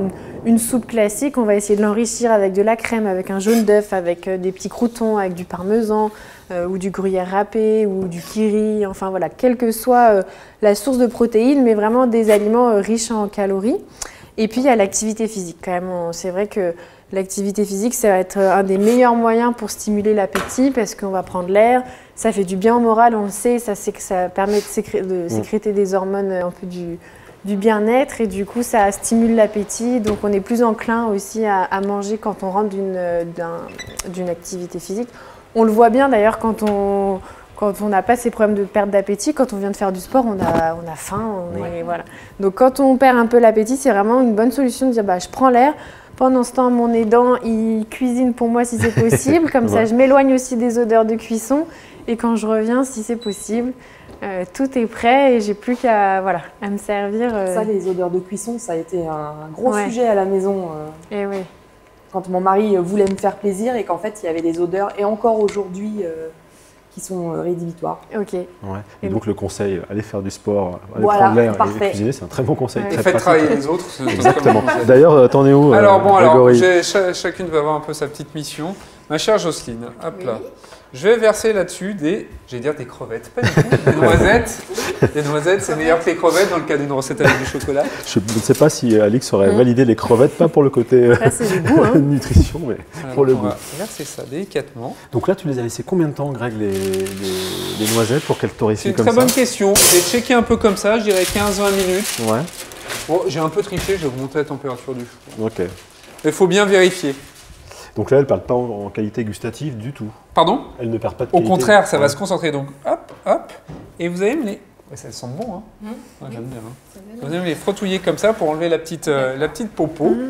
une soupe classique, on va essayer de l'enrichir avec de la crème, avec un jaune d'œuf, avec euh, des petits croûtons, avec du parmesan, euh, ou du gruyère râpé, ou du kiri, enfin voilà, quelle que soit euh, la source de protéines, mais vraiment des aliments euh, riches en calories. Et puis il y a l'activité physique quand même. C'est vrai que l'activité physique, ça va être un des meilleurs moyens pour stimuler l'appétit parce qu'on va prendre l'air, ça fait du bien au moral, on le sait, ça, c'est que ça permet de, sécré de sécréter des hormones un peu du, du bien-être et du coup ça stimule l'appétit. Donc on est plus enclin aussi à, à manger quand on rentre d'une d'une activité physique. On le voit bien d'ailleurs quand on... Quand on n'a pas ces problèmes de perte d'appétit, quand on vient de faire du sport, on a, on a faim. On est, ouais. voilà. Donc quand on perd un peu l'appétit, c'est vraiment une bonne solution de dire bah, je prends l'air. Pendant ce temps, mon aidant, il cuisine pour moi si c'est possible. Comme ouais. ça, je m'éloigne aussi des odeurs de cuisson. Et quand je reviens, si c'est possible, euh, tout est prêt et j'ai plus qu'à voilà, à me servir. Euh... Ça, les odeurs de cuisson, ça a été un gros ouais. sujet à la maison. Euh, et oui. Quand mon mari voulait me faire plaisir et qu'en fait, il y avait des odeurs. Et encore aujourd'hui... Euh, qui sont rédhibitoires. Ok. Ouais. Et, et donc le conseil, aller faire du sport, aller voilà, prendre l'air et cuisiner, c'est un très bon conseil. Ouais. Très et faites travailler les autres. Exactement. D'ailleurs, t'en es où Alors euh, bon, alors, ch chacune va avoir un peu sa petite mission. Ma chère Jocelyne, hop oui. là. Je vais verser là-dessus des, j'allais dire des crevettes, pas du tout, des noisettes. Des noisettes, c'est meilleur que les crevettes dans le cas d'une recette avec du chocolat. Je ne sais pas si Alix aurait mmh. validé les crevettes, pas pour le côté là, c'est du goût, hein. nutrition, mais alors, pour le on goût. Va verser ça délicatement. Donc là, tu les as laissées combien de temps, Greg, les, les, les noisettes pour qu'elles torréfient comme ça? C'est une très bonne question. J'ai checké un peu comme ça, je dirais quinze à vingt minutes. Ouais. Bon, j'ai un peu triché, j'ai augmenté la température du four. Ok. Il faut bien vérifier. Donc là, elle ne perd pas en, en qualité gustative du tout. Pardon? Elle ne perd pas de Au qualité. Au contraire, ça ouais. va se concentrer. Donc, hop, hop. Et vous allez me les... Ouais, ça sent bon, hein mmh. ouais, j'aime bien. Hein. Vous allez me les frottouiller comme ça pour enlever la petite, euh, la petite popo. Mmh.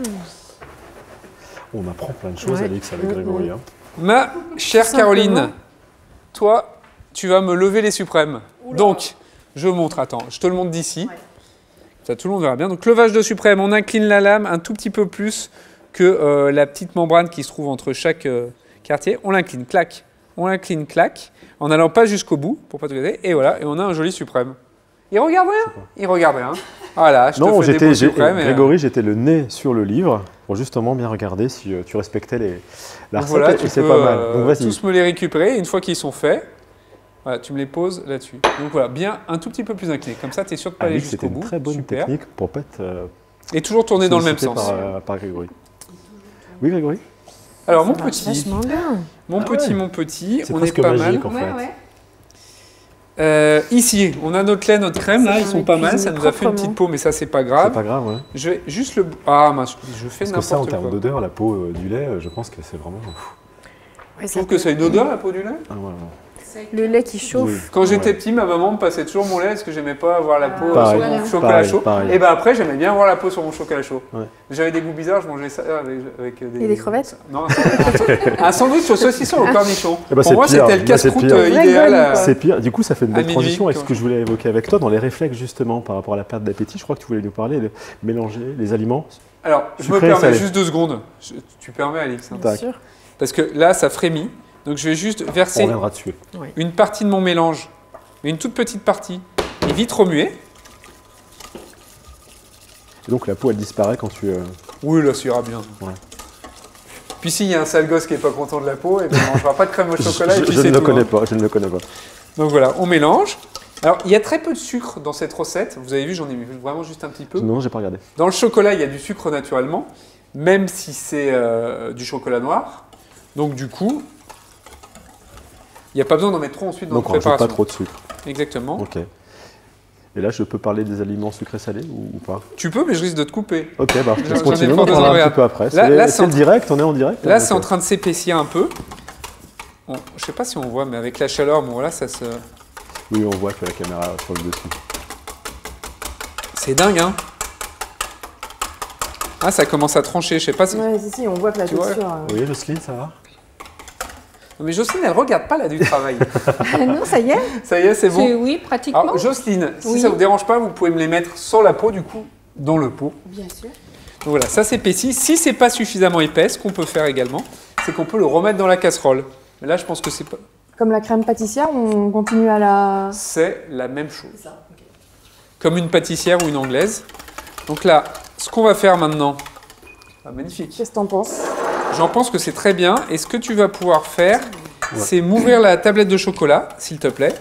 On apprend plein de choses, ouais. Alix, avec Grégory. Hein. Ma chère Caroline, toi, tu vas me lever les suprêmes. Oula. Donc, je montre, attends, je te le montre d'ici. Ouais. Ça, tout le monde verra bien. Donc, levage de suprême, on incline la lame un tout petit peu plus que euh, la petite membrane qui se trouve entre chaque euh, quartier. On l'incline, clac, on l'incline, clac, en n'allant pas jusqu'au bout, pour pas tout gâter. Et voilà, et on a un joli suprême. Il regarde rien. Il regarde rien. Voilà, je non, te fais des beaux suprêmes. Grégory, et... j'étais le nez sur le livre pour justement bien regarder si euh, tu respectais les, la recette. Voilà, et c'est pas mal. Donc, euh, tous me les récupérer. Une fois qu'ils sont faits, voilà, tu me les poses là-dessus. Donc voilà, bien un tout petit peu plus incliné. Comme ça, tu es sûr de ne pas aller jusqu'au bout. C'était une très bonne Super. technique pour pas être... Euh, et toujours tourner dans le même sens. Par, euh, par Grégory. Oui, Grégory? Alors, mon petit, mon ah petit, ouais. mon petit, on est pas magique, mal. En fait. Ouais, ouais. Euh, ici, on a notre lait, notre crème, là, ils sont pas mal. Ça nous a fait une petite peau, mais ça, c'est pas grave. C'est pas grave, ouais. Je vais juste le... Ah, mince, je fais n'importe quoi. Parce que ça, en termes d'odeur, la peau euh, du lait, je pense que c'est vraiment... Ouais, je trouve que ça a une odeur, la peau du lait. Ah, ouais, ouais. Le lait qui chauffe. Oui. Quand j'étais ouais. petit, ma maman me passait toujours mon lait parce que j'aimais pas avoir la peau pareil, sur mon pareil, chocolat pareil, chaud. pareil. Et ben après, j'aimais bien avoir la peau sur mon chocolat chaud. Ouais. J'avais des goûts bizarres, je mangeais ça avec, avec des... Et des crevettes? Non, un sandwich, un sandwich au saucisson au cornichon. Eh ben pour moi, c'était le casse-croûte idéal. C'est pire. Du coup, ça fait une belle transition avec ce que je voulais évoquer avec toi dans les réflexes justement par rapport à la perte d'appétit. Je crois que tu voulais nous parler de mélanger les aliments. Alors, je me permets juste deux secondes. Je, tu permets, Alix? Hein. Bien sûr. Parce que là, ça frémit. Donc, je vais juste verser une partie de mon mélange, mais une toute petite partie, et vite remuer. Et donc, la peau, elle disparaît quand tu... Euh... Oui, là, ça ira bien. Ouais. Puis, s'il y a un sale gosse qui n'est pas content de la peau, et ben, on ne mangera pas de crème au chocolat. je et puis je ne le tout, connais hein. pas, je ne le connais pas. Donc, voilà, on mélange. Alors, il y a très peu de sucre dans cette recette. Vous avez vu, j'en ai mis vraiment juste un petit peu. Non, j'ai pas regardé. Dans le chocolat, il y a du sucre naturellement, même si c'est euh, du chocolat noir. Donc, du coup... Il n'y a pas besoin d'en mettre trop ensuite dans Donc, la préparation. Donc, pas trop de sucre. Exactement. Ok. Et là, je peux parler des aliments sucrés-salés ou, ou pas? Tu peux, mais je risque de te couper. Ok, bah, je J'en continue, on en parlera un petit peu après. C'est le direct, on est en direct. Là, c'est en train de s'épaissir un peu. Bon, je ne sais pas si on voit, mais avec la chaleur, bon, voilà, ça se... Oui, on voit que la caméra se le dessus. C'est dingue, hein? Ah, ça commence à trancher, je sais pas si... Ouais, si, si, on voit que la texture... Euh... Oui, Jocelyne, ça va? Non, mais Jocelyne, elle ne regarde pas là du travail. Non, ça y est. Ça y est, c'est bon? Oui, pratiquement. Alors, Jocelyne, si oui. ça ne vous dérange pas, vous pouvez me les mettre sans la peau, du coup, dans le pot. Bien sûr. Donc voilà, ça s'épaissit. Si ce n'est pas suffisamment épais, ce qu'on peut faire également, c'est qu'on peut le remettre dans la casserole. Mais là, je pense que c'est pas... Comme la crème pâtissière, on continue à la... C'est la même chose. Ça, okay. Comme une pâtissière ou une anglaise. Donc là, ce qu'on va faire maintenant, Ah, magnifique. Qu'est-ce que t'en penses? J'en pense que c'est très bien. Et ce que tu vas pouvoir faire, Ouais. c'est m'ouvrir la tablette de chocolat, s'il te plaît.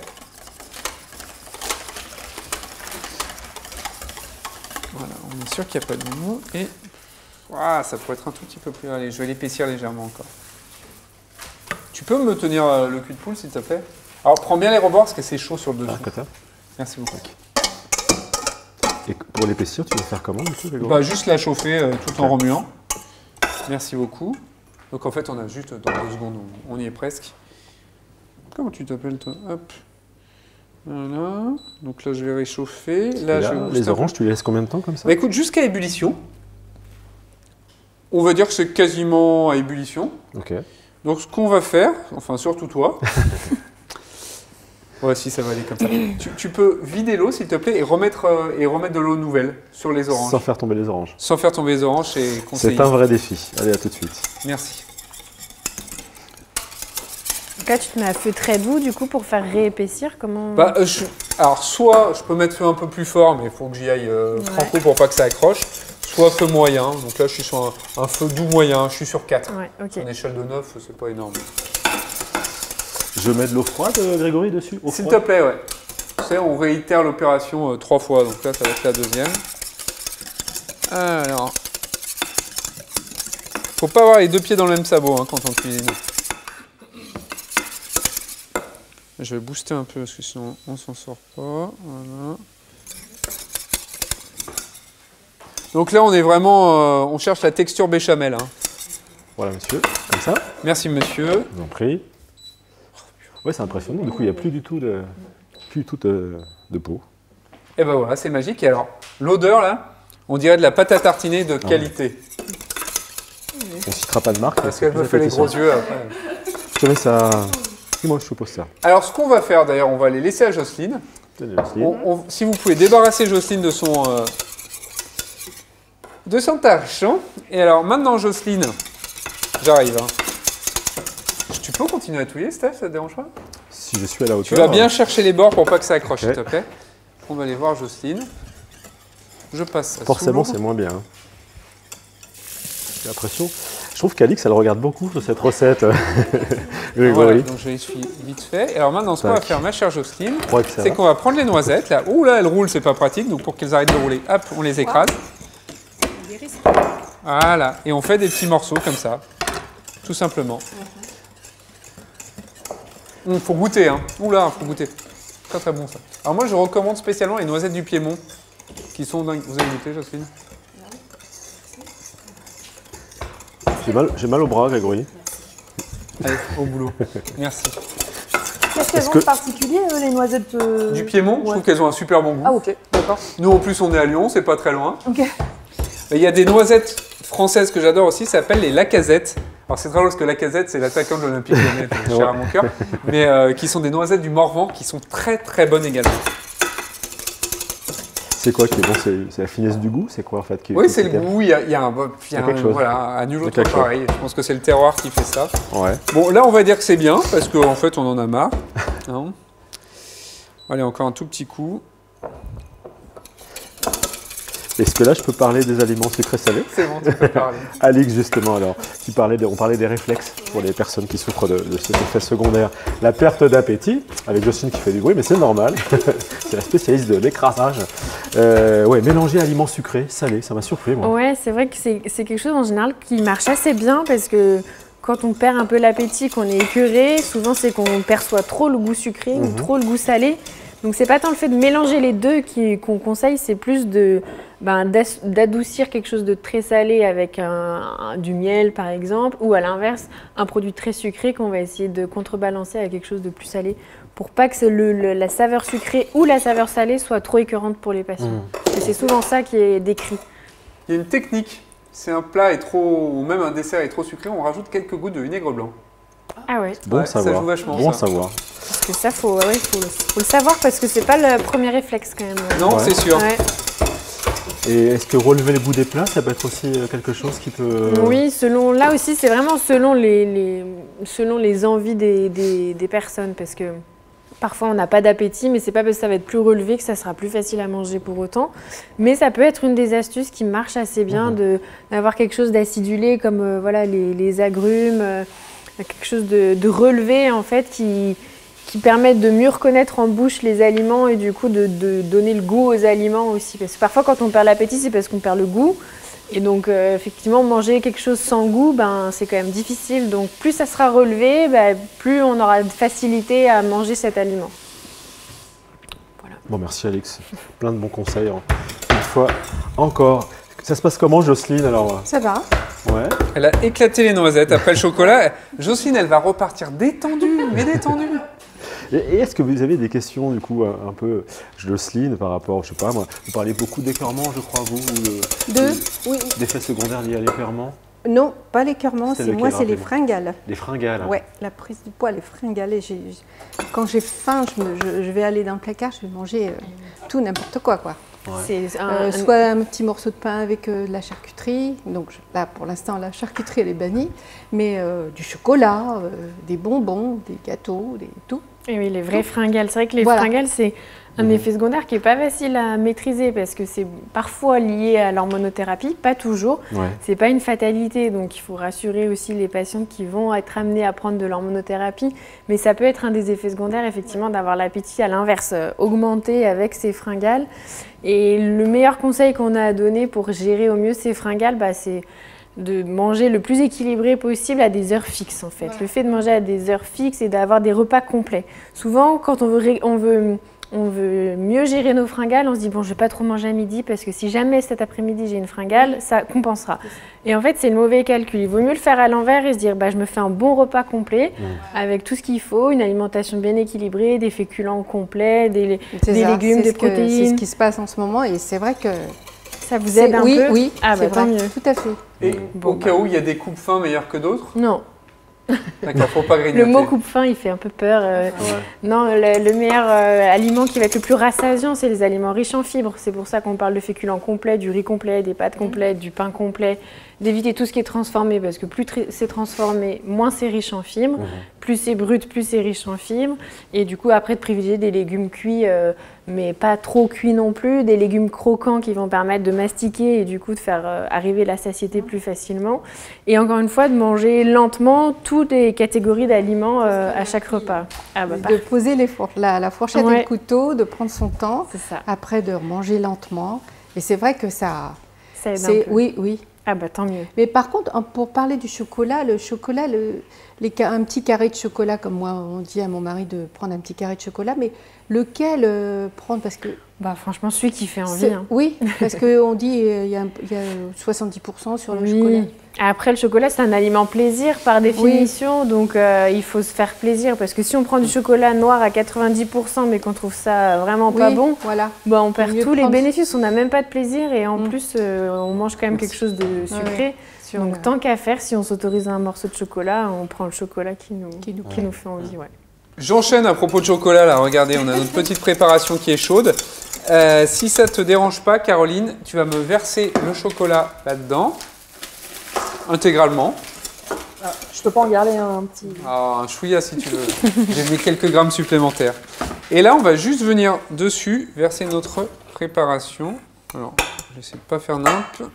Voilà, on est sûr qu'il n'y a pas de mou. Et ouah, ça pourrait être un tout petit peu plus... Allez, je vais l'épaissir légèrement encore. Tu peux me tenir euh, le cul de poule, s'il te plaît? Alors, prends bien les rebords, parce que c'est chaud sur le dessus. Ah, Kata. Merci beaucoup. Et pour l'épaissir, tu vas faire comment du coup, Grégory? Bah, juste la chauffer euh, tout en Ok. remuant. Merci beaucoup. Donc en fait, on a juste dans deux secondes, on, on y est presque. Comment tu t'appelles toi? Hop. Voilà. Donc là, je vais réchauffer. Là, Et je là, vais juste les un oranges, tu les laisses combien de temps comme ça? Bah écoute, jusqu'à ébullition. On va dire que c'est quasiment à ébullition. Ok. Donc ce qu'on va faire, enfin surtout toi. Ouais, si ça va aller comme ça. tu, tu peux vider l'eau, s'il te plaît, et remettre, euh, et remettre de l'eau nouvelle sur les oranges. Sans faire tomber les oranges. Sans faire tomber les oranges, c'est conseillé. C'est un vrai défi. Allez, à tout de suite. Merci. Donc là, tu te mets à feu très doux, du coup, pour faire réépaissir. Comment... Bah, euh, je- alors, soit je peux mettre feu un peu plus fort, mais il faut que j'y aille euh, Ouais. franco pour pas que ça accroche. Soit feu moyen. Donc là, je suis sur un, un feu doux moyen. Je suis sur quatre. Ouais, ok. En échelle de neuf, c'est pas énorme. Je mets de l'eau froide, euh, Grégory, dessus? Eau S'il te froide plaît, ouais. Tu sais, on réitère l'opération euh, trois fois. Donc là, ça va être la deuxième. Alors. Faut pas avoir les deux pieds dans le même sabot hein, quand on cuisine. Je vais booster un peu parce que sinon on s'en sort pas. Voilà. Donc là, on est vraiment, euh, on cherche la texture béchamel. Hein. Voilà, monsieur. Comme ça. Merci, monsieur. Je vous en prie. Ouais, c'est impressionnant. Du coup, il n'y a plus du tout de, plus du tout de, de peau. Et ben voilà, c'est magique. Et alors, l'odeur là, on dirait de la pâte à tartiner de Ah qualité. On ne citera pas de marque. Parce c'est qu'elle me plus fait les gros appétissant. yeux après. Je te laisse à... Dis-moi, je te pose ça. Alors, ce qu'on va faire d'ailleurs, on va les laisser à Jocelyne. Tenez, Jocelyne. On- on- si vous pouvez débarrasser Jocelyne de son, euh, de son tarchon. Et alors, maintenant, Jocelyne, j'arrive. Hein. Tu peux continuer à touiller, Steph, ça te dérange pas? Si je suis à la hauteur... Tu vas bien chercher les bords pour pas que ça accroche, Ok. s'il te plaît. On va aller voir Jocelyne. Je passe ça Forcément, sous l'eau. c'est moins bien. hein. J'ai l'impression... Je trouve qu'Alix, elle regarde beaucoup sur cette recette. Grégory. Voilà, donc je l'essuie vite fait. Et alors maintenant, ce qu'on va Tac. faire, ma chère Jocelyne, Je crois que ça c'est va. qu'on va prendre les noisettes. Là, ouh là, elles roulent, c'est pas pratique. Donc pour qu'elles arrêtent de rouler, hop, on les écrase. Voilà, et on fait des petits morceaux comme ça, tout simplement. Il faut goûter, hein. Ouh là, faut goûter. Très très bon ça. Alors moi, je recommande spécialement les noisettes du Piémont, qui sont dingues. Vous avez goûté, Jocelyne? J'ai mal, j'ai mal au bras, Grégory. Allez, au boulot. Merci. Qu'est-ce qu'elles Est-ce ont que- de particulier, euh, les noisettes euh, Du Piémont, je ouais. trouve qu'elles ont un super bon goût. Ah, ok, d'accord. Nous, en plus, on est à Lyon, c'est pas très loin. Ok. Et il y a des noisettes françaises que j'adore aussi, ça s'appelle les Lacazettes. Alors c'est très drôle parce que Lacazette, c'est l'attaquant de l'Olympique Lyonnais, cher Ouais. à mon cœur, mais euh, qui sont des noisettes du Morvan qui sont très très bonnes également. C'est quoi qui est bon? C'est c'est la finesse du goût? C'est quoi en fait qui, Oui, qui- c'est le qui t'aime goût, il y a, il y a un, il y a Il y a un- quelque chose. voilà, à nul Il y a autre quelque chose. pareil. Je pense que c'est le terroir qui fait ça. Ouais. Bon, là, on va dire que c'est bien parce qu'en fait, on en a marre. Hein. Allez, encore un tout petit coup. Est-ce que là, je peux parler des aliments sucrés salés? C'est bon, tu peux parler. Alix, justement, alors, tu parlais de- on parlait des réflexes pour les personnes qui souffrent de, de cet effet secondaire. La perte d'appétit, avec Jocelyne qui fait du bruit, mais c'est normal. C'est la spécialiste de l'écrasage. Euh, ouais, mélanger aliments sucrés, salés, ça m'a surpris, moi. Ouais, c'est vrai que c'est c'est quelque chose en général qui marche assez bien parce que quand on perd un peu l'appétit, qu'on est écœuré, souvent c'est qu'on perçoit trop le goût sucré ou Mhm. trop le goût salé. Donc c'est pas tant le fait de mélanger les deux qui- qu'on conseille, c'est plus de ben, d'as- d'adoucir quelque chose de très salé avec un, un- du miel par exemple, ou à l'inverse un produit très sucré qu'on va essayer de contrebalancer avec quelque chose de plus salé pour pas que c'est le- le- la saveur sucrée ou la saveur salée soit trop écœurante pour les patients. Mhm. Et c'est souvent ça qui est décrit. Il y a une technique. Si un plat est trop, ou même un dessert est trop sucré, on rajoute quelques gouttes de vinaigre blanc. Ah ouais. Bon Ouais, ça savoir. joue vachement, bon ça. savoir. Parce que ça, faut, ouais, faut, le, faut le savoir parce que c'est pas le premier réflexe quand même. Non, Ouais. c'est sûr. Ouais. Et est-ce que relever les bouts des plats, ça peut être aussi euh, quelque chose qui peut... Oui, selon, là aussi, c'est vraiment selon les, les, selon les envies des, des, des personnes parce que Parfois, on n'a pas d'appétit, mais c'est pas parce que ça va être plus relevé que ça sera plus facile à manger pour autant. Mais ça peut être une des astuces qui marche assez bien, mmh. de, d'avoir quelque chose d'acidulé comme euh, voilà, les, les agrumes, euh, quelque chose de, de relevé en fait qui, qui permettent de mieux reconnaître en bouche les aliments et du coup de, de donner le goût aux aliments aussi. Parce que parfois, quand on perd l'appétit, c'est parce qu'on perd le goût. Et donc, euh, effectivement, manger quelque chose sans goût, ben, c'est quand même difficile. Donc, plus ça sera relevé, ben, plus on aura de facilité à manger cet aliment. Voilà. Bon, merci Alix. Plein de bons conseils. Hein. Une fois encore. Ça se passe comment, Jocelyne alors? Ça va. Ouais. Elle a éclaté les noisettes après le chocolat. Jocelyne, elle va repartir détendue, mais détendue. Et est-ce que vous avez des questions, du coup, un peu, Jocelyne, par rapport, je sais pas moi, vous parlez beaucoup d'écœurement, je crois, vous, ou de, de oui. d'effets secondaires liés à l'écœurement? Non, pas l'écœurement, c'est, moi, c'est les fringales. Les fringales? Ouais, la prise du poids, les fringales. Et j'ai, quand j'ai faim, je, me, je, je vais aller dans le placard, je vais manger euh, tout, n'importe quoi, quoi. Ouais. C'est un, euh, un... Soit un petit morceau de pain avec euh, de la charcuterie, donc je, là pour l'instant la charcuterie elle est bannie, mais euh, du chocolat, euh, des bonbons, des gâteaux, des, tout. Et oui, les vraies fringales. C'est vrai que les voilà. fringales, c'est un mmh. effet secondaire qui n'est pas facile à maîtriser parce que c'est parfois lié à l'hormonothérapie, pas toujours. Ouais. C'est pas une fatalité, donc il faut rassurer aussi les patients qui vont être amenés à prendre de l'hormonothérapie. Mais ça peut être un des effets secondaires, effectivement, d'avoir l'appétit à l'inverse, euh, augmenté avec ces fringales. Et le meilleur conseil qu'on a à donner pour gérer au mieux ces fringales, bah, c'est de manger le plus équilibré possible à des heures fixes en fait. Ouais. Le fait de manger à des heures fixes et d'avoir des repas complets. Souvent, quand on veut, on veut, on veut mieux gérer nos fringales, on se dit bon, je vais pas trop manger à midi parce que si jamais cet après-midi j'ai une fringale, ça compensera. Et en fait, c'est le mauvais calcul. Il vaut mieux le faire à l'envers et se dire bah, je me fais un bon repas complet mmh. avec tout ce qu'il faut, une alimentation bien équilibrée, des féculents complets, des, des ça, légumes, des protéines. Que, c'est ce qui se passe en ce moment et c'est vrai que ça vous aide un oui, peu? Oui, ah, bah, tant mieux. Tout à fait. Et bon, au bah. cas où il y a des coupes fins meilleures que d'autres? Non. D'accord, faut pas grignoter. Le mot coupe-faim, il fait un peu peur. Euh, ouais. Non, le, le meilleur euh, aliment qui va être le plus rassasiant, c'est les aliments riches en fibres. C'est pour ça qu'on parle de féculents complets, du riz complet, des pâtes complètes, du pain complet. D'éviter tout ce qui est transformé, parce que plus c'est transformé, moins c'est riche en fibres. Mmh. Plus c'est brut, plus c'est riche en fibres. Et du coup, après, de privilégier des légumes cuits, euh, mais pas trop cuits non plus. Des légumes croquants qui vont permettre de mastiquer et du coup de faire euh, arriver la satiété plus facilement. Et encore une fois, de manger lentement toutes les catégories d'aliments euh, à chaque repas. Ah, bah, de poser les four la, la fourchette ouais. et le couteau, de prendre son temps. C'est ça. Après, de manger lentement. Et c'est vrai que ça... Ça aide un peu. Oui, oui. Ah bah tant mieux. Mais par contre, pour parler du chocolat, le chocolat, le, les, un petit carré de chocolat, comme moi on dit à mon mari de prendre un petit carré de chocolat, mais lequel euh, prendre parce que bah franchement celui qui fait envie. Hein. Oui, parce qu'on dit il y, y a soixante-dix pour cent sur le oui. chocolat. Après le chocolat c'est un aliment plaisir par définition, oui. donc euh, il faut se faire plaisir parce que si on prend du chocolat noir à quatre-vingt-dix pour cent mais qu'on trouve ça vraiment pas oui, bon, voilà. bah, on perd tous prendre... les bénéfices, on n'a même pas de plaisir et en mmh. plus euh, on mange quand même quelque chose de sucré. Ouais. Donc, tant qu'à faire, si on s'autorise un morceau de chocolat, on prend le chocolat qui nous, qui nous, qui nous fait envie. Ouais. J'enchaîne à propos de chocolat. Là, regardez, on a notre petite préparation qui est chaude. Euh, si ça ne te dérange pas, Caroline, tu vas me verser le chocolat là-dedans, intégralement. Ah, je peux pas en garder un petit... Ah, un chouïa si tu veux. J'ai mis quelques grammes supplémentaires. Et là, on va juste venir dessus verser notre préparation. Alors, j'essaie de ne pas faire nimp.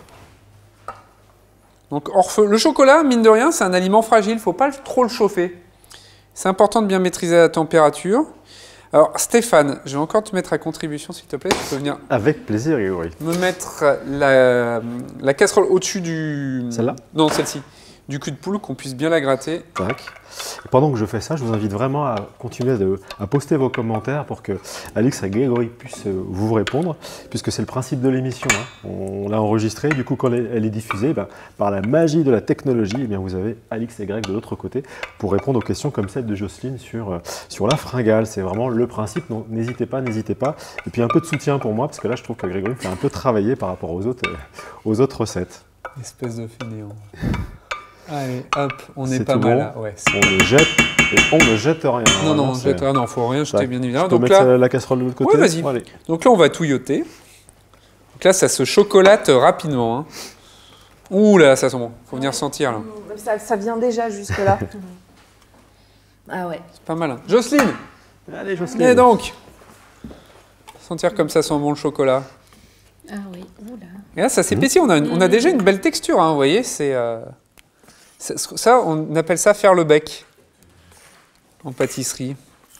Donc, hors feu. Le chocolat, mine de rien, c'est un aliment fragile. Il ne faut pas trop le chauffer. C'est important de bien maîtriser la température. Alors, Stéphane, je vais encore te mettre à contribution, s'il te plaît. Tu peux venir. Avec plaisir, Grégory. Me mettre la, la casserole au-dessus du. Celle-là? Non, celle-ci. Du cul de poule, qu'on puisse bien la gratter. Tac. Et pendant que je fais ça, je vous invite vraiment à continuer de, à poster vos commentaires pour que Alix et Grégory puissent vous répondre, puisque c'est le principe de l'émission. Hein. On l'a enregistrée, du coup, quand elle est diffusée, ben, par la magie de la technologie, eh bien, vous avez Alix et Greg de l'autre côté pour répondre aux questions comme celle de Jocelyne sur, sur la fringale. C'est vraiment le principe, donc n'hésitez pas, n'hésitez pas. Et puis un peu de soutien pour moi, parce que là, je trouve que Grégory me fait un peu travailler par rapport aux autres, aux autres recettes. Espèce de fainéant. Allez, hop, on est, est pas mal bon. là. Ouais, on le jette et on ne jette rien. Non, non, on jette rien, non, faut rien jeter, bien évidemment. Je peux Donc mettre là, la casserole de l'autre côté. Ouais, vas-y. Bon, donc là, on va touilloter. Donc là, ça se chocolate rapidement. Hein. Ouh là, ça sent bon. Faut venir sentir là. Ça, ça vient déjà jusque là. Ah ouais. C'est pas mal. Hein. Jocelyne, Allez, Jocelyne. Et donc, sentir comme ça sent bon le chocolat. Ah oui, oula. Et là, ça s'épaissit. On a, une- on a déjà une belle texture, hein, vous voyez. C'est euh, c'est- ça, on appelle ça faire le bec en pâtisserie.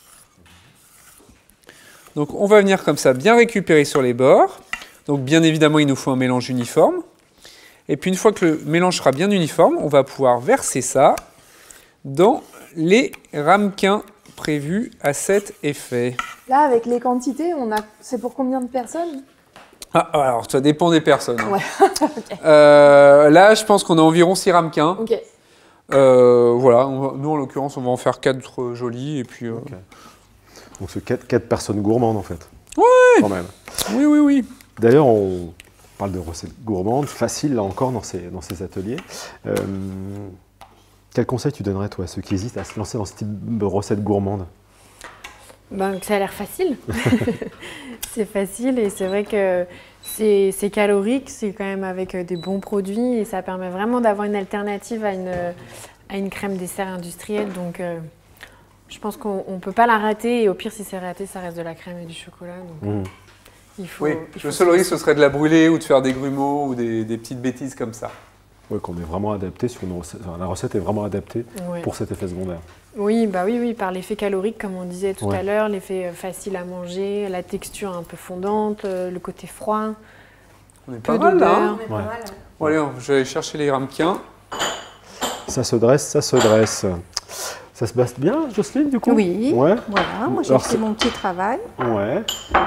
Donc, on va venir comme ça, bien récupérer sur les bords. Donc, bien évidemment, il nous faut un mélange uniforme. Et puis, une fois que le mélange sera bien uniforme, on va pouvoir verser ça dans les ramequins prévus à cet effet. Là, avec les quantités, on a... c'est pour combien de personnes? Ah, alors, ça dépend des personnes. hein. Ouais. Ok. Euh, là, je pense qu'on a environ six ramequins. Ok. Euh, voilà, on va- nous, en l'occurrence, on va en faire quatre jolis. Et puis, euh, Ok. Donc c'est quatre, quatre personnes gourmandes en fait. Ouais. Quand même. Oui, oui, oui. D'ailleurs, on parle de recettes gourmandes, faciles là encore dans ces, dans ces ateliers. Euh, quel conseil tu donnerais toi à ceux qui hésitent à se lancer dans ce type de recettes gourmandes? Ben, que ça a l'air facile. C'est facile et c'est vrai que c'est c'est calorique, c'est quand même avec des bons produits et ça permet vraiment d'avoir une alternative à une, à une crème dessert industrielle. Donc euh, je pense qu'on ne peut pas la rater et au pire si c'est raté, ça reste de la crème et du chocolat. Donc, Mmh. il faut, Oui, il faut le seul risque, ce serait de la brûler ou de faire des grumeaux ou des, des petites bêtises comme ça. Ouais, qu'on est vraiment adapté sur une recette. Enfin, la recette est vraiment adaptée Ouais. pour cet effet secondaire. Oui, bah oui, oui, par l'effet calorique, comme on disait tout Ouais. à l'heure, l'effet euh, facile à manger, la texture un peu fondante, euh, le côté froid, On est peu pas mal là. d'odeur. hein. On est pas Ouais. mal. Bon, allez, je vais aller chercher les ramequins. Ça se dresse, ça se dresse. Ça se passe bien, Jocelyne, du coup? Oui. Ouais. Voilà, moi j'ai Alors, fait c'est- mon petit travail. Ouais.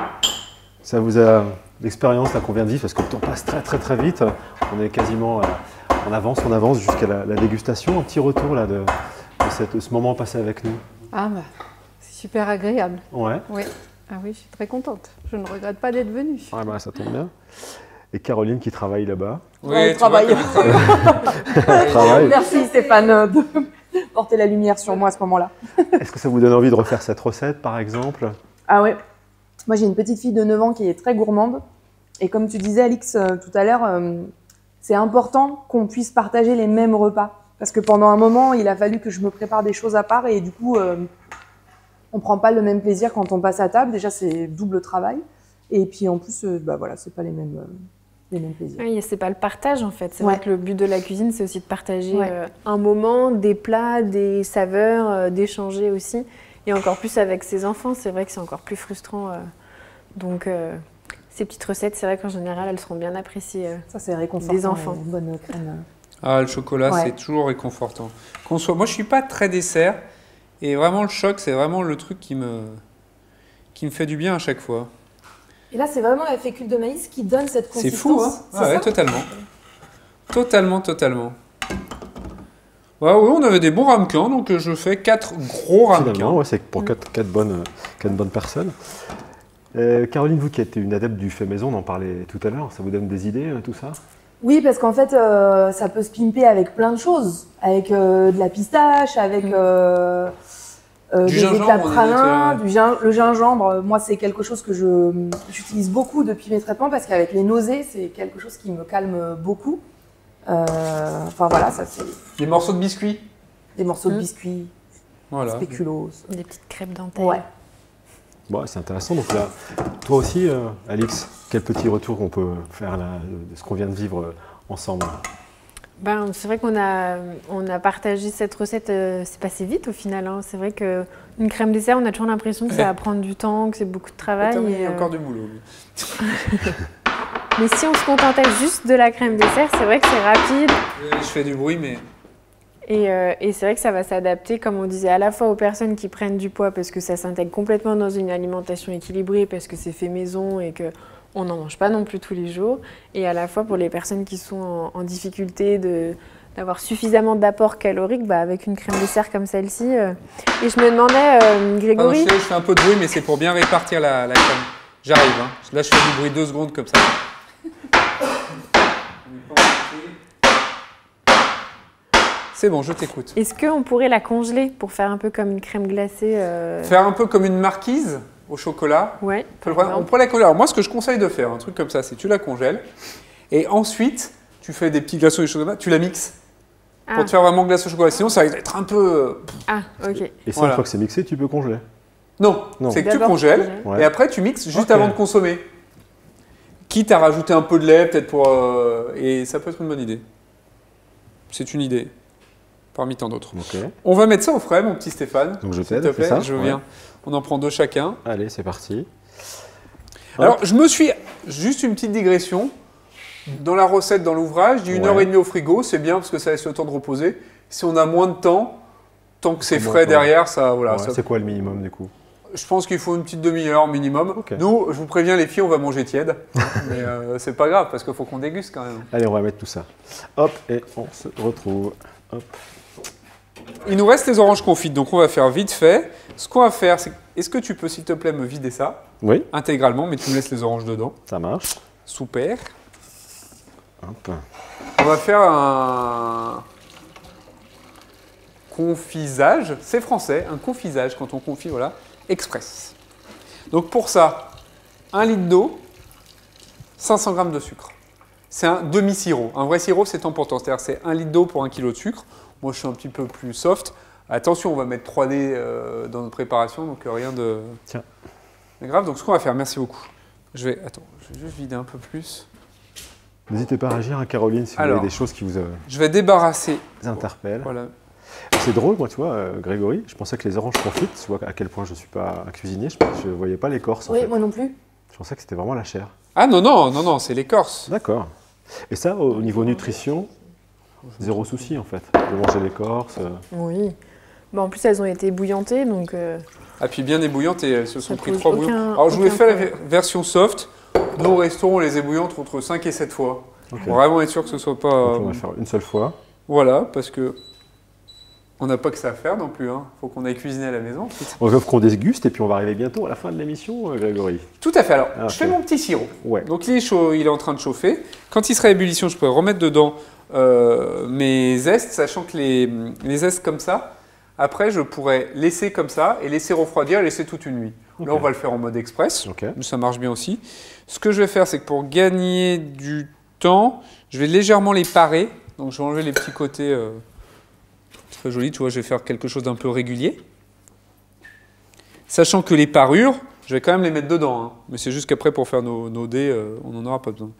Ça vous a l'expérience là qu'on vient de vivre, parce que le temps passe très très très vite. On est quasiment, euh, on avance, on avance jusqu'à la, la dégustation. Un petit retour là de, de cette- de ce moment passé avec nous. Ah bah, c'est super agréable. Ouais. Oui. Ah oui, je suis très contente. Je ne regrette pas d'être venue. Ah bah ça tombe bien. Et Caroline qui travaille là-bas. Oui, Ouais, tu vois, travail. comme- Elle travaille. Merci Stéphane euh, de porter la lumière sur moi à ce moment-là. Est-ce que ça vous donne envie de refaire cette recette par exemple? Ah ouais. Moi j'ai une petite fille de neuf ans qui est très gourmande. Et comme tu disais Alix euh, tout à l'heure, euh, c'est important qu'on puisse partager les mêmes repas. Parce que pendant un moment, il a fallu que je me prépare des choses à part et du coup, euh, on prend pas le même plaisir quand on passe à table. Déjà, c'est double travail. Et puis en plus, euh, bah voilà, c'est pas les mêmes, euh, les mêmes plaisirs. Oui, c'est pas le partage en fait. C'est Ouais. vrai que le but de la cuisine, c'est aussi de partager Ouais. euh, un moment, des plats, des saveurs, euh, d'échanger aussi. Et encore plus avec ses enfants, c'est vrai que c'est encore plus frustrant. euh. Donc, euh, ces petites recettes, c'est vrai qu'en général, elles seront bien appréciées. euh. Ça, c'est réconfortant. Des enfants. Une bonne crème. Ah, le chocolat, Ouais. c'est toujours réconfortant. Qu'on soit... Moi, je suis pas très dessert. Et vraiment, le choc, c'est vraiment le truc qui me... qui me fait du bien à chaque fois. Et là, c'est vraiment la fécule de maïs qui donne cette C'est consistance. fou, hein? C'est Ah ouais, ça totalement. Totalement, totalement. Ouais, oui, on avait des bons ramequins, donc euh, je fais quatre gros ramequins. Finalement, ouais, c'est pour quatre, quatre bonnes, quatre bonnes personnes. Euh, Caroline, vous qui êtes une adepte du fait maison, on en parlait tout à l'heure, ça vous donne des idées, euh, tout ça? Oui, parce qu'en fait, euh, ça peut se pimper avec plein de choses. Avec euh, de la pistache, avec euh, euh, Du des gingembre, éclats de on a praline, dit, du gin- le gingembre. Moi, c'est quelque chose que je j'utilise beaucoup depuis mes traitements parce qu'avec les nausées, c'est quelque chose qui me calme beaucoup. Euh, Enfin voilà, ça c'est Des morceaux de biscuits. des morceaux de Mm. biscuits, Voilà. spéculoos. Des petites crêpes dentelles. Ouais. Bon, c'est intéressant. Donc là, toi aussi, euh, Alix, quel petit retour on peut faire là, de ce qu'on vient de vivre euh, ensemble? Ben, c'est vrai qu'on a, on a partagé cette recette, euh, c'est passé vite au final. hein. C'est vrai qu'une crème dessert, on a toujours l'impression que ça va prendre du temps, que c'est beaucoup de travail. Attends, il et, y a euh, encore du boulot. lui. Mais si on se contentait juste de la crème dessert, c'est vrai que c'est rapide. Euh, Je fais du bruit, mais... Et, euh, et c'est vrai que ça va s'adapter, comme on disait, à la fois aux personnes qui prennent du poids parce que ça s'intègre complètement dans une alimentation équilibrée, parce que c'est fait maison et qu'on n'en mange pas non plus tous les jours, et à la fois pour les personnes qui sont en, en difficulté de, d'avoir suffisamment d'apports caloriques, bah, avec une crème dessert comme celle-ci. euh. Et je me demandais, euh, Pardon, Grégory, je, sais, je fais un peu de bruit, mais c'est pour bien répartir la, la crème. J'arrive, hein. Là, je fais du bruit deux secondes comme ça. C'est bon, je t'écoute. est-ce qu'on pourrait la congeler pour faire un peu comme une crème glacée euh, Faire un peu comme une marquise au chocolat. Ouais, On par peut exemple. la congeler. Alors moi, ce que je conseille de faire, un truc comme ça, c'est tu la congèles et ensuite tu fais des petits glaçons et des choses comme ça, tu la mixes Ah, pour te faire vraiment glace au chocolat. Sinon, ça va être un peu. ah, ok. Et ça, Voilà. une fois que c'est mixé, tu peux congeler. Non, Non. c'est que tu D'abord, congèles tu congèles. Ouais. et après tu mixes juste Ok. avant de consommer. Quitte à rajouter un peu de lait, peut-être pour. euh, et ça peut être une bonne idée. C'est une idée, parmi tant d'autres. Ok. On va mettre ça au frais, mon petit Stéphane. Donc je S'il t'aide, te c'est plaît, ça je veux Ouais. bien. On en prend deux chacun. Allez, c'est parti. Alors, je me suis. Juste une petite digression. Dans la recette, dans l'ouvrage, dit une Ouais. heure et demie au frigo, c'est bien parce que ça laisse le temps de reposer. Si on a moins de temps, tant que c'est Comment frais on peut- derrière, ça. Voilà, Ouais, ça- c'est quoi le minimum du coup? Je pense qu'il faut une petite demi-heure minimum. Ok. Nous, je vous préviens, les filles, on va manger tiède. Mais euh, c'est pas grave parce qu'il faut qu'on déguste quand même. Allez, on va mettre tout ça. Hop, et on se retrouve. Hop. Il nous reste les oranges confites, donc on va faire vite fait. Ce qu'on va faire, c'est. Est-ce que tu peux, s'il te plaît, me vider ça Oui, intégralement, mais tu me laisses les oranges dedans. ça marche. Super. Hop. On va faire un confisage, c'est français, un confisage quand on confie, voilà, express. Donc pour ça, un litre d'eau, cinq cents grammes de sucre. C'est un demi-sirop. Un vrai sirop, c'est important, c'est-à-dire c'est un litre d'eau pour un kilo de sucre. Moi, je suis un petit peu plus soft. Attention, on va mettre trois D euh, dans notre préparation, donc euh, rien de, Tiens. de grave. Donc ce qu'on va faire, merci beaucoup. Je vais, attends, je vais juste vider un peu plus. N'hésitez pas à réagir, hein, Caroline, si vous Alors. avez des choses qui vous euh, Je vais débarrasser. interpellent. Voilà. C'est drôle, moi, tu vois, euh, Grégory, je pensais que les oranges confites, tu vois à quel point je ne suis pas un cuisinier, je ne voyais pas l'écorce en Oui, fait. moi non plus. Je pensais que c'était vraiment la chair. Ah non, non, non, non, c'est l'écorce. D'accord. Et ça, au au niveau nutrition, zéro souci en fait. De manger l'écorce. euh, Oui. Bah, en plus, elles ont été bouillantées, donc euh, Ah, puis bien ébouillantes et elles se sont Ça pris pose trois aucun- bouillons. Alors je vous ai aucun fait la problème. ver- version soft. Nos restaurants, on les ébouillante entre cinq et sept fois. ok. Pour vraiment être sûr que ce soit pas. Donc, euh, on va faire une seule fois. Voilà, parce que on n'a pas que ça à faire non plus. Hein. Faut qu'on aille cuisiner à la maison. ensuite. On va qu'on déguste et puis on va arriver bientôt à la fin de l'émission, euh, Grégory. Tout à fait. Alors, Ah, je fais ok. mon petit sirop. Ouais. Donc il est chaud, il est en train de chauffer. Quand il sera à ébullition, je pourrais remettre dedans euh, mes zestes, sachant que les, les zestes comme ça, après je pourrais laisser comme ça et laisser refroidir et laisser toute une nuit. Là, Ok. on va le faire en mode express. Ok. Mais ça marche bien aussi. Ce que je vais faire, c'est que pour gagner du temps, je vais légèrement les parer. Donc je vais enlever les petits côtés euh, très jolis. Tu vois, je vais faire quelque chose d'un peu régulier. Sachant que les parures, je vais quand même les mettre dedans. Hein. Mais c'est juste qu'après, pour faire nos, nos dés, euh, on n'en aura pas besoin.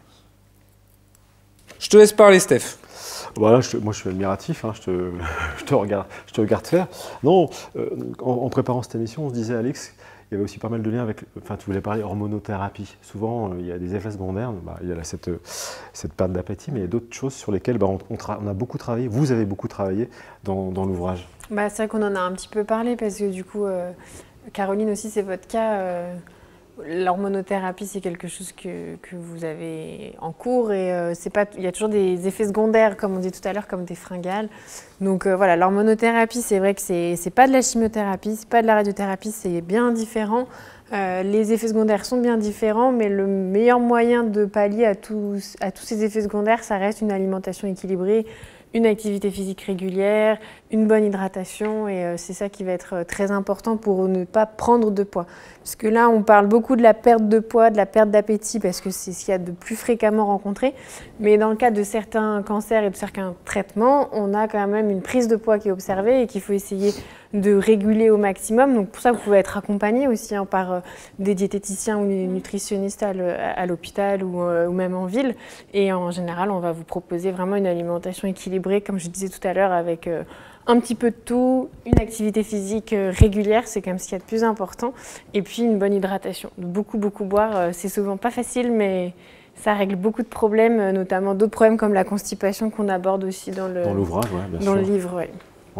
Je te laisse parler, Steph. Voilà, je te- moi je suis admiratif, hein, je, te, je, te regarde, je te regarde faire. Non, euh, en, en préparant cette émission, on se disait, Alex, il y avait aussi pas mal de liens avec, enfin tu voulais parler hormonothérapie. Souvent, euh, il y a des effets secondaires, bah, il y a là, cette, cette perte d'appétit, mais il y a d'autres choses sur lesquelles bah, on, on, tra- on a beaucoup travaillé, vous avez beaucoup travaillé dans, dans l'ouvrage. bah, c'est vrai qu'on en a un petit peu parlé parce que du coup, euh, Caroline aussi, c'est votre cas. euh, L'hormonothérapie, c'est quelque chose que, que vous avez en cours et euh, c'est pas, il y a toujours des effets secondaires, comme on dit tout à l'heure, comme des fringales. Donc euh, voilà, l'hormonothérapie, c'est vrai que c'est c'est pas de la chimiothérapie, c'est pas de la radiothérapie, c'est bien différent. Euh, les effets secondaires sont bien différents, mais le meilleur moyen de pallier à tous, à tous ces effets secondaires, ça reste une alimentation équilibrée, une activité physique régulière, une bonne hydratation, et euh, c'est ça qui va être euh, très important pour ne pas prendre de poids. Parce que là, on parle beaucoup de la perte de poids, de la perte d'appétit, parce que c'est ce qu'il y a de plus fréquemment rencontré. Mais dans le cas de certains cancers et de certains traitements, on a quand même une prise de poids qui est observée et qu'il faut essayer de réguler au maximum. Donc pour ça, vous pouvez être accompagné aussi hein, par euh, des diététiciens ou des nutritionnistes à, le- à l'hôpital ou, euh, ou même en ville. Et en général, on va vous proposer vraiment une alimentation équilibrée, comme je disais tout à l'heure, avec euh, un petit peu de tout, une activité physique euh, régulière, c'est quand même ce qu'il y a de plus important, et puis une bonne hydratation. Beaucoup, beaucoup boire, euh, c'est souvent pas facile, mais ça règle beaucoup de problèmes, euh, notamment d'autres problèmes comme la constipation qu'on aborde aussi dans le, Dans l'ouvrage, ouais, bien dans sûr. le livre. Ouais.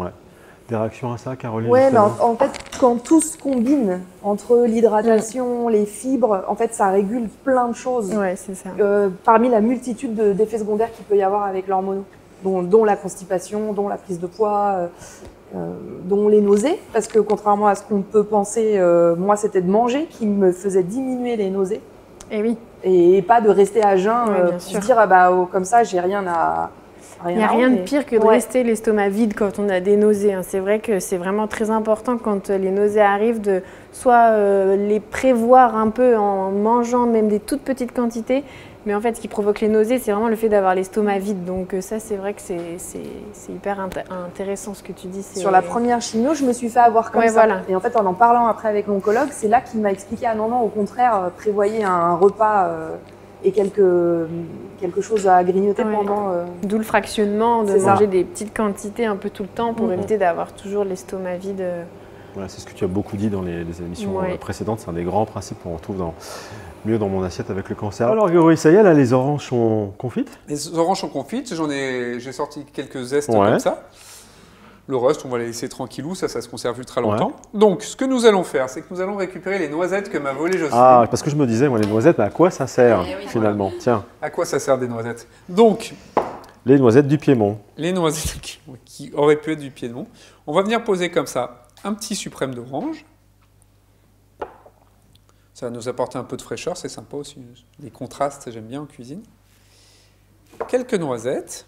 Des réactions à ça, Caroline? Ouais, mais en, justement en fait, quand tout se combine entre l'hydratation, les fibres, en fait, ça régule plein de choses. Ouais, c'est ça. Euh, parmi la multitude de- d'effets secondaires qu'il peut y avoir avec l'hormono, dont, dont la constipation, dont la prise de poids, euh, euh, dont les nausées, parce que contrairement à ce qu'on peut penser, euh, moi c'était de manger qui me faisait diminuer les nausées, Et oui, et pas de rester à jeun, Ouais, euh, bien pour sûr. se dire ah bah oh, comme ça j'ai rien à... il n'y a rien de enlever. pire que de Ouais. rester l'estomac vide quand on a des nausées. hein. C'est vrai que c'est vraiment très important quand euh, les nausées arrivent de soit euh, les prévoir un peu en mangeant même des toutes petites quantités, Mais en fait, ce qui provoque les nausées, c'est vraiment le fait d'avoir l'estomac vide. Donc ça, c'est vrai que c'est hyper int intéressant ce que tu dis. Sur la première chimio, je me suis fait avoir comme ouais, ça. Voilà. Et en fait, en en parlant après avec l'oncologue, c'est là qu'il m'a expliqué, ah non, non, au contraire, prévoyez un repas euh, et quelque, quelque chose à grignoter ouais. pendant... Euh... D'où le fractionnement, de manger ça. des petites quantités un peu tout le temps pour mmh. éviter d'avoir toujours l'estomac vide. Voilà, c'est ce que tu as beaucoup dit dans les, les émissions ouais. précédentes. C'est un des grands principes qu'on retrouve dans, mieux dans mon assiette avec le cancer. Alors Grégory, ça y est, là, les oranges sont confites? Les oranges sont confites. J'en ai, j'ai sorti quelques zestes ouais. comme ça. Le reste, on va les laisser tranquillou. Ça, ça se conserve ultra longtemps. Ouais. Donc, ce que nous allons faire, c'est que nous allons récupérer les noisettes que m'a volées Jocelyne. Ah, parce que je me disais, moi, les noisettes, mais à quoi ça sert oui, finalement voilà. Tiens. À quoi ça sert des noisettes? Donc, les noisettes du Piémont. Les noisettes qui, qui auraient pu être du Piémont. On va venir poser comme ça un petit suprême d'orange. Ça va nous apporter un peu de fraîcheur, c'est sympa aussi. Les contrastes, j'aime bien en cuisine. Quelques noisettes.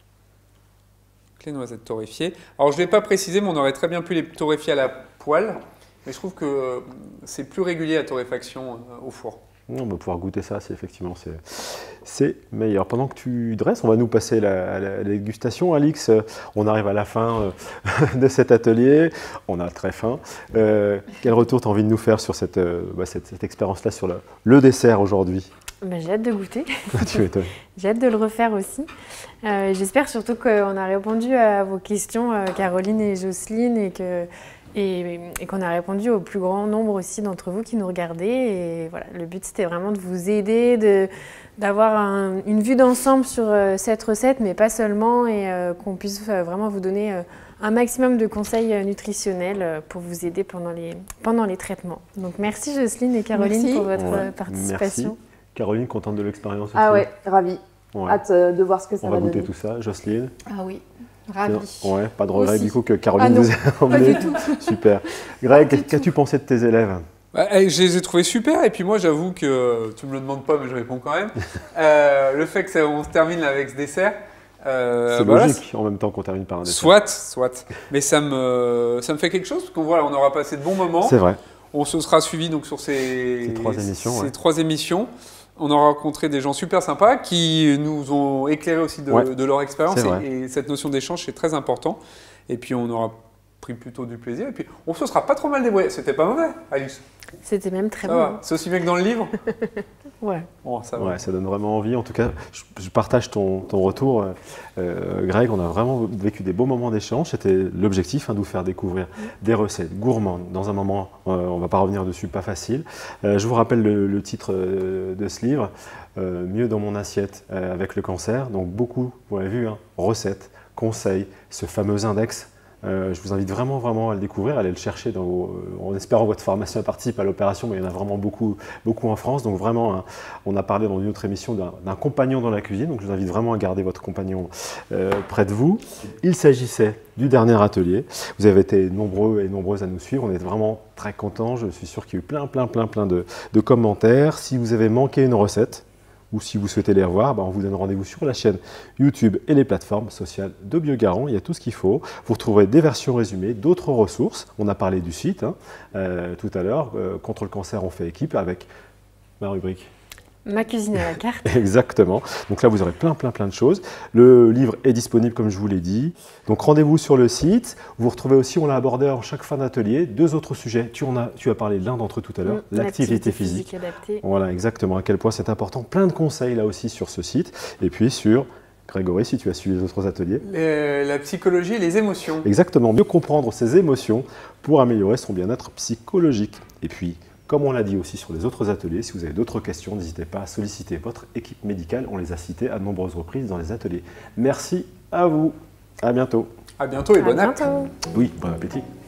Les noisettes torréfiées. Alors, je ne l'ai pas précisé, mais on aurait très bien pu les torréfier à la poêle. Mais je trouve que c'est plus régulier la torréfaction au four. On va pouvoir goûter ça, c'est effectivement c'est meilleur. Pendant que tu dresses, on va nous passer la, la, la dégustation. Alix, on arrive à la fin de cet atelier, on a très faim. Euh, quel retour tu as envie de nous faire sur cette, bah, cette, cette expérience-là, sur le, le dessert aujourd'hui? Ben, j'ai hâte de goûter. Tu m'étonnes. J'ai hâte de le refaire aussi. Euh, J'espère surtout qu'on a répondu à vos questions, euh, Caroline et Jocelyne, et que Et, et qu'on a répondu au plus grand nombre aussi d'entre vous qui nous regardez. Et voilà, le but, c'était vraiment de vous aider, d'avoir un, une vue d'ensemble sur euh, cette recette, mais pas seulement, et euh, qu'on puisse euh, vraiment vous donner euh, un maximum de conseils euh, nutritionnels euh, pour vous aider pendant les, pendant les traitements. Donc merci Jocelyne et Caroline merci. pour votre ouais, participation. Merci. Caroline, contente de l'expérience aussi? Ah ouais, ravie. Ouais. Hâte euh, de voir ce que ça On va va goûter donner. tout ça. Jocelyne? Ah oui. Ravi. Ouais, pas de regret du coup que Caroline ah nous ait emmené. Pas du tout. Super. Greg, qu'as-tu pensé de tes élèves? Bah, je les ai trouvés super, et puis moi j'avoue que, tu me le demandes pas mais je réponds quand même, euh, le fait qu'on se termine avec ce dessert, euh, c'est bah logique là, en même temps qu'on termine par un dessert. Soit, soit, mais ça me, ça me fait quelque chose, parce qu'on voilà, on aura passé de bons moments. C'est vrai. On se sera suivi donc sur ces, ces trois émissions. Ces ouais. trois émissions. On aura rencontré des gens super sympas qui nous ont éclairé aussi de, ouais. de leur expérience, et, et cette notion d'échange c'est très important. Et puis on aura pris plutôt du plaisir, et puis on se sera pas trop mal débrouillé. C'était pas mauvais, Alice. C'était même très ça bon. C'est aussi bien que dans le livre. Ouais. Bon, ça, va. Ouais, ça donne vraiment envie. En tout cas, je, je partage ton, ton retour. Euh, Greg, on a vraiment vécu des beaux moments d'échange. C'était l'objectif, hein, de vous faire découvrir mmh. des recettes gourmandes. Dans un moment, euh, on ne va pas revenir dessus, pas facile. Euh, je vous rappelle le, le titre de ce livre, euh, Mieux dans mon assiette euh, avec le cancer. Donc beaucoup, vous l'avez vu, hein, recettes, conseils, ce fameux index. Euh, je vous invite vraiment, vraiment à le découvrir, à aller le chercher dans vos, en espérant que votre pharmacien participe à l'opération, mais il y en a vraiment beaucoup, beaucoup en France. Donc vraiment, hein, on a parlé dans une autre émission d'un compagnon dans la cuisine, donc je vous invite vraiment à garder votre compagnon euh, près de vous. Il s'agissait du dernier atelier. Vous avez été nombreux et nombreuses à nous suivre, on est vraiment très contents. Je suis sûr qu'il y a eu plein, plein, plein, plein de, de commentaires. Si vous avez manqué une recette, ou si vous souhaitez les revoir, bah on vous donne rendez-vous sur la chaîne YouTube et les plateformes sociales de Biogarant. Il y a tout ce qu'il faut. Vous retrouverez des versions résumées, d'autres ressources. On a parlé du site hein, euh, tout à l'heure. Euh, contre le cancer, on fait équipe avec ma rubrique. Ma cuisine à la carte. Exactement. Donc là, vous aurez plein, plein, plein de choses. Le livre est disponible, comme je vous l'ai dit. Donc rendez-vous sur le site. Vous retrouvez aussi, on l'a abordé en chaque fin d'atelier, deux autres sujets. Tu, en as, tu as parlé de l'un d'entre eux tout à l'heure, mmh, l'activité physique. physique adaptée. Voilà, exactement. À quel point c'est important. Plein de conseils là aussi sur ce site. Et puis sur... Grégory, si tu as suivi les autres ateliers. Les, la psychologie et les émotions. Exactement. Mieux comprendre ses émotions pour améliorer son bien-être psychologique. Et puis... Comme on l'a dit aussi sur les autres ateliers, si vous avez d'autres questions, n'hésitez pas à solliciter votre équipe médicale. On les a cités à de nombreuses reprises dans les ateliers. Merci à vous. À bientôt. À bientôt et à bon bientôt. appétit. Oui, bon appétit.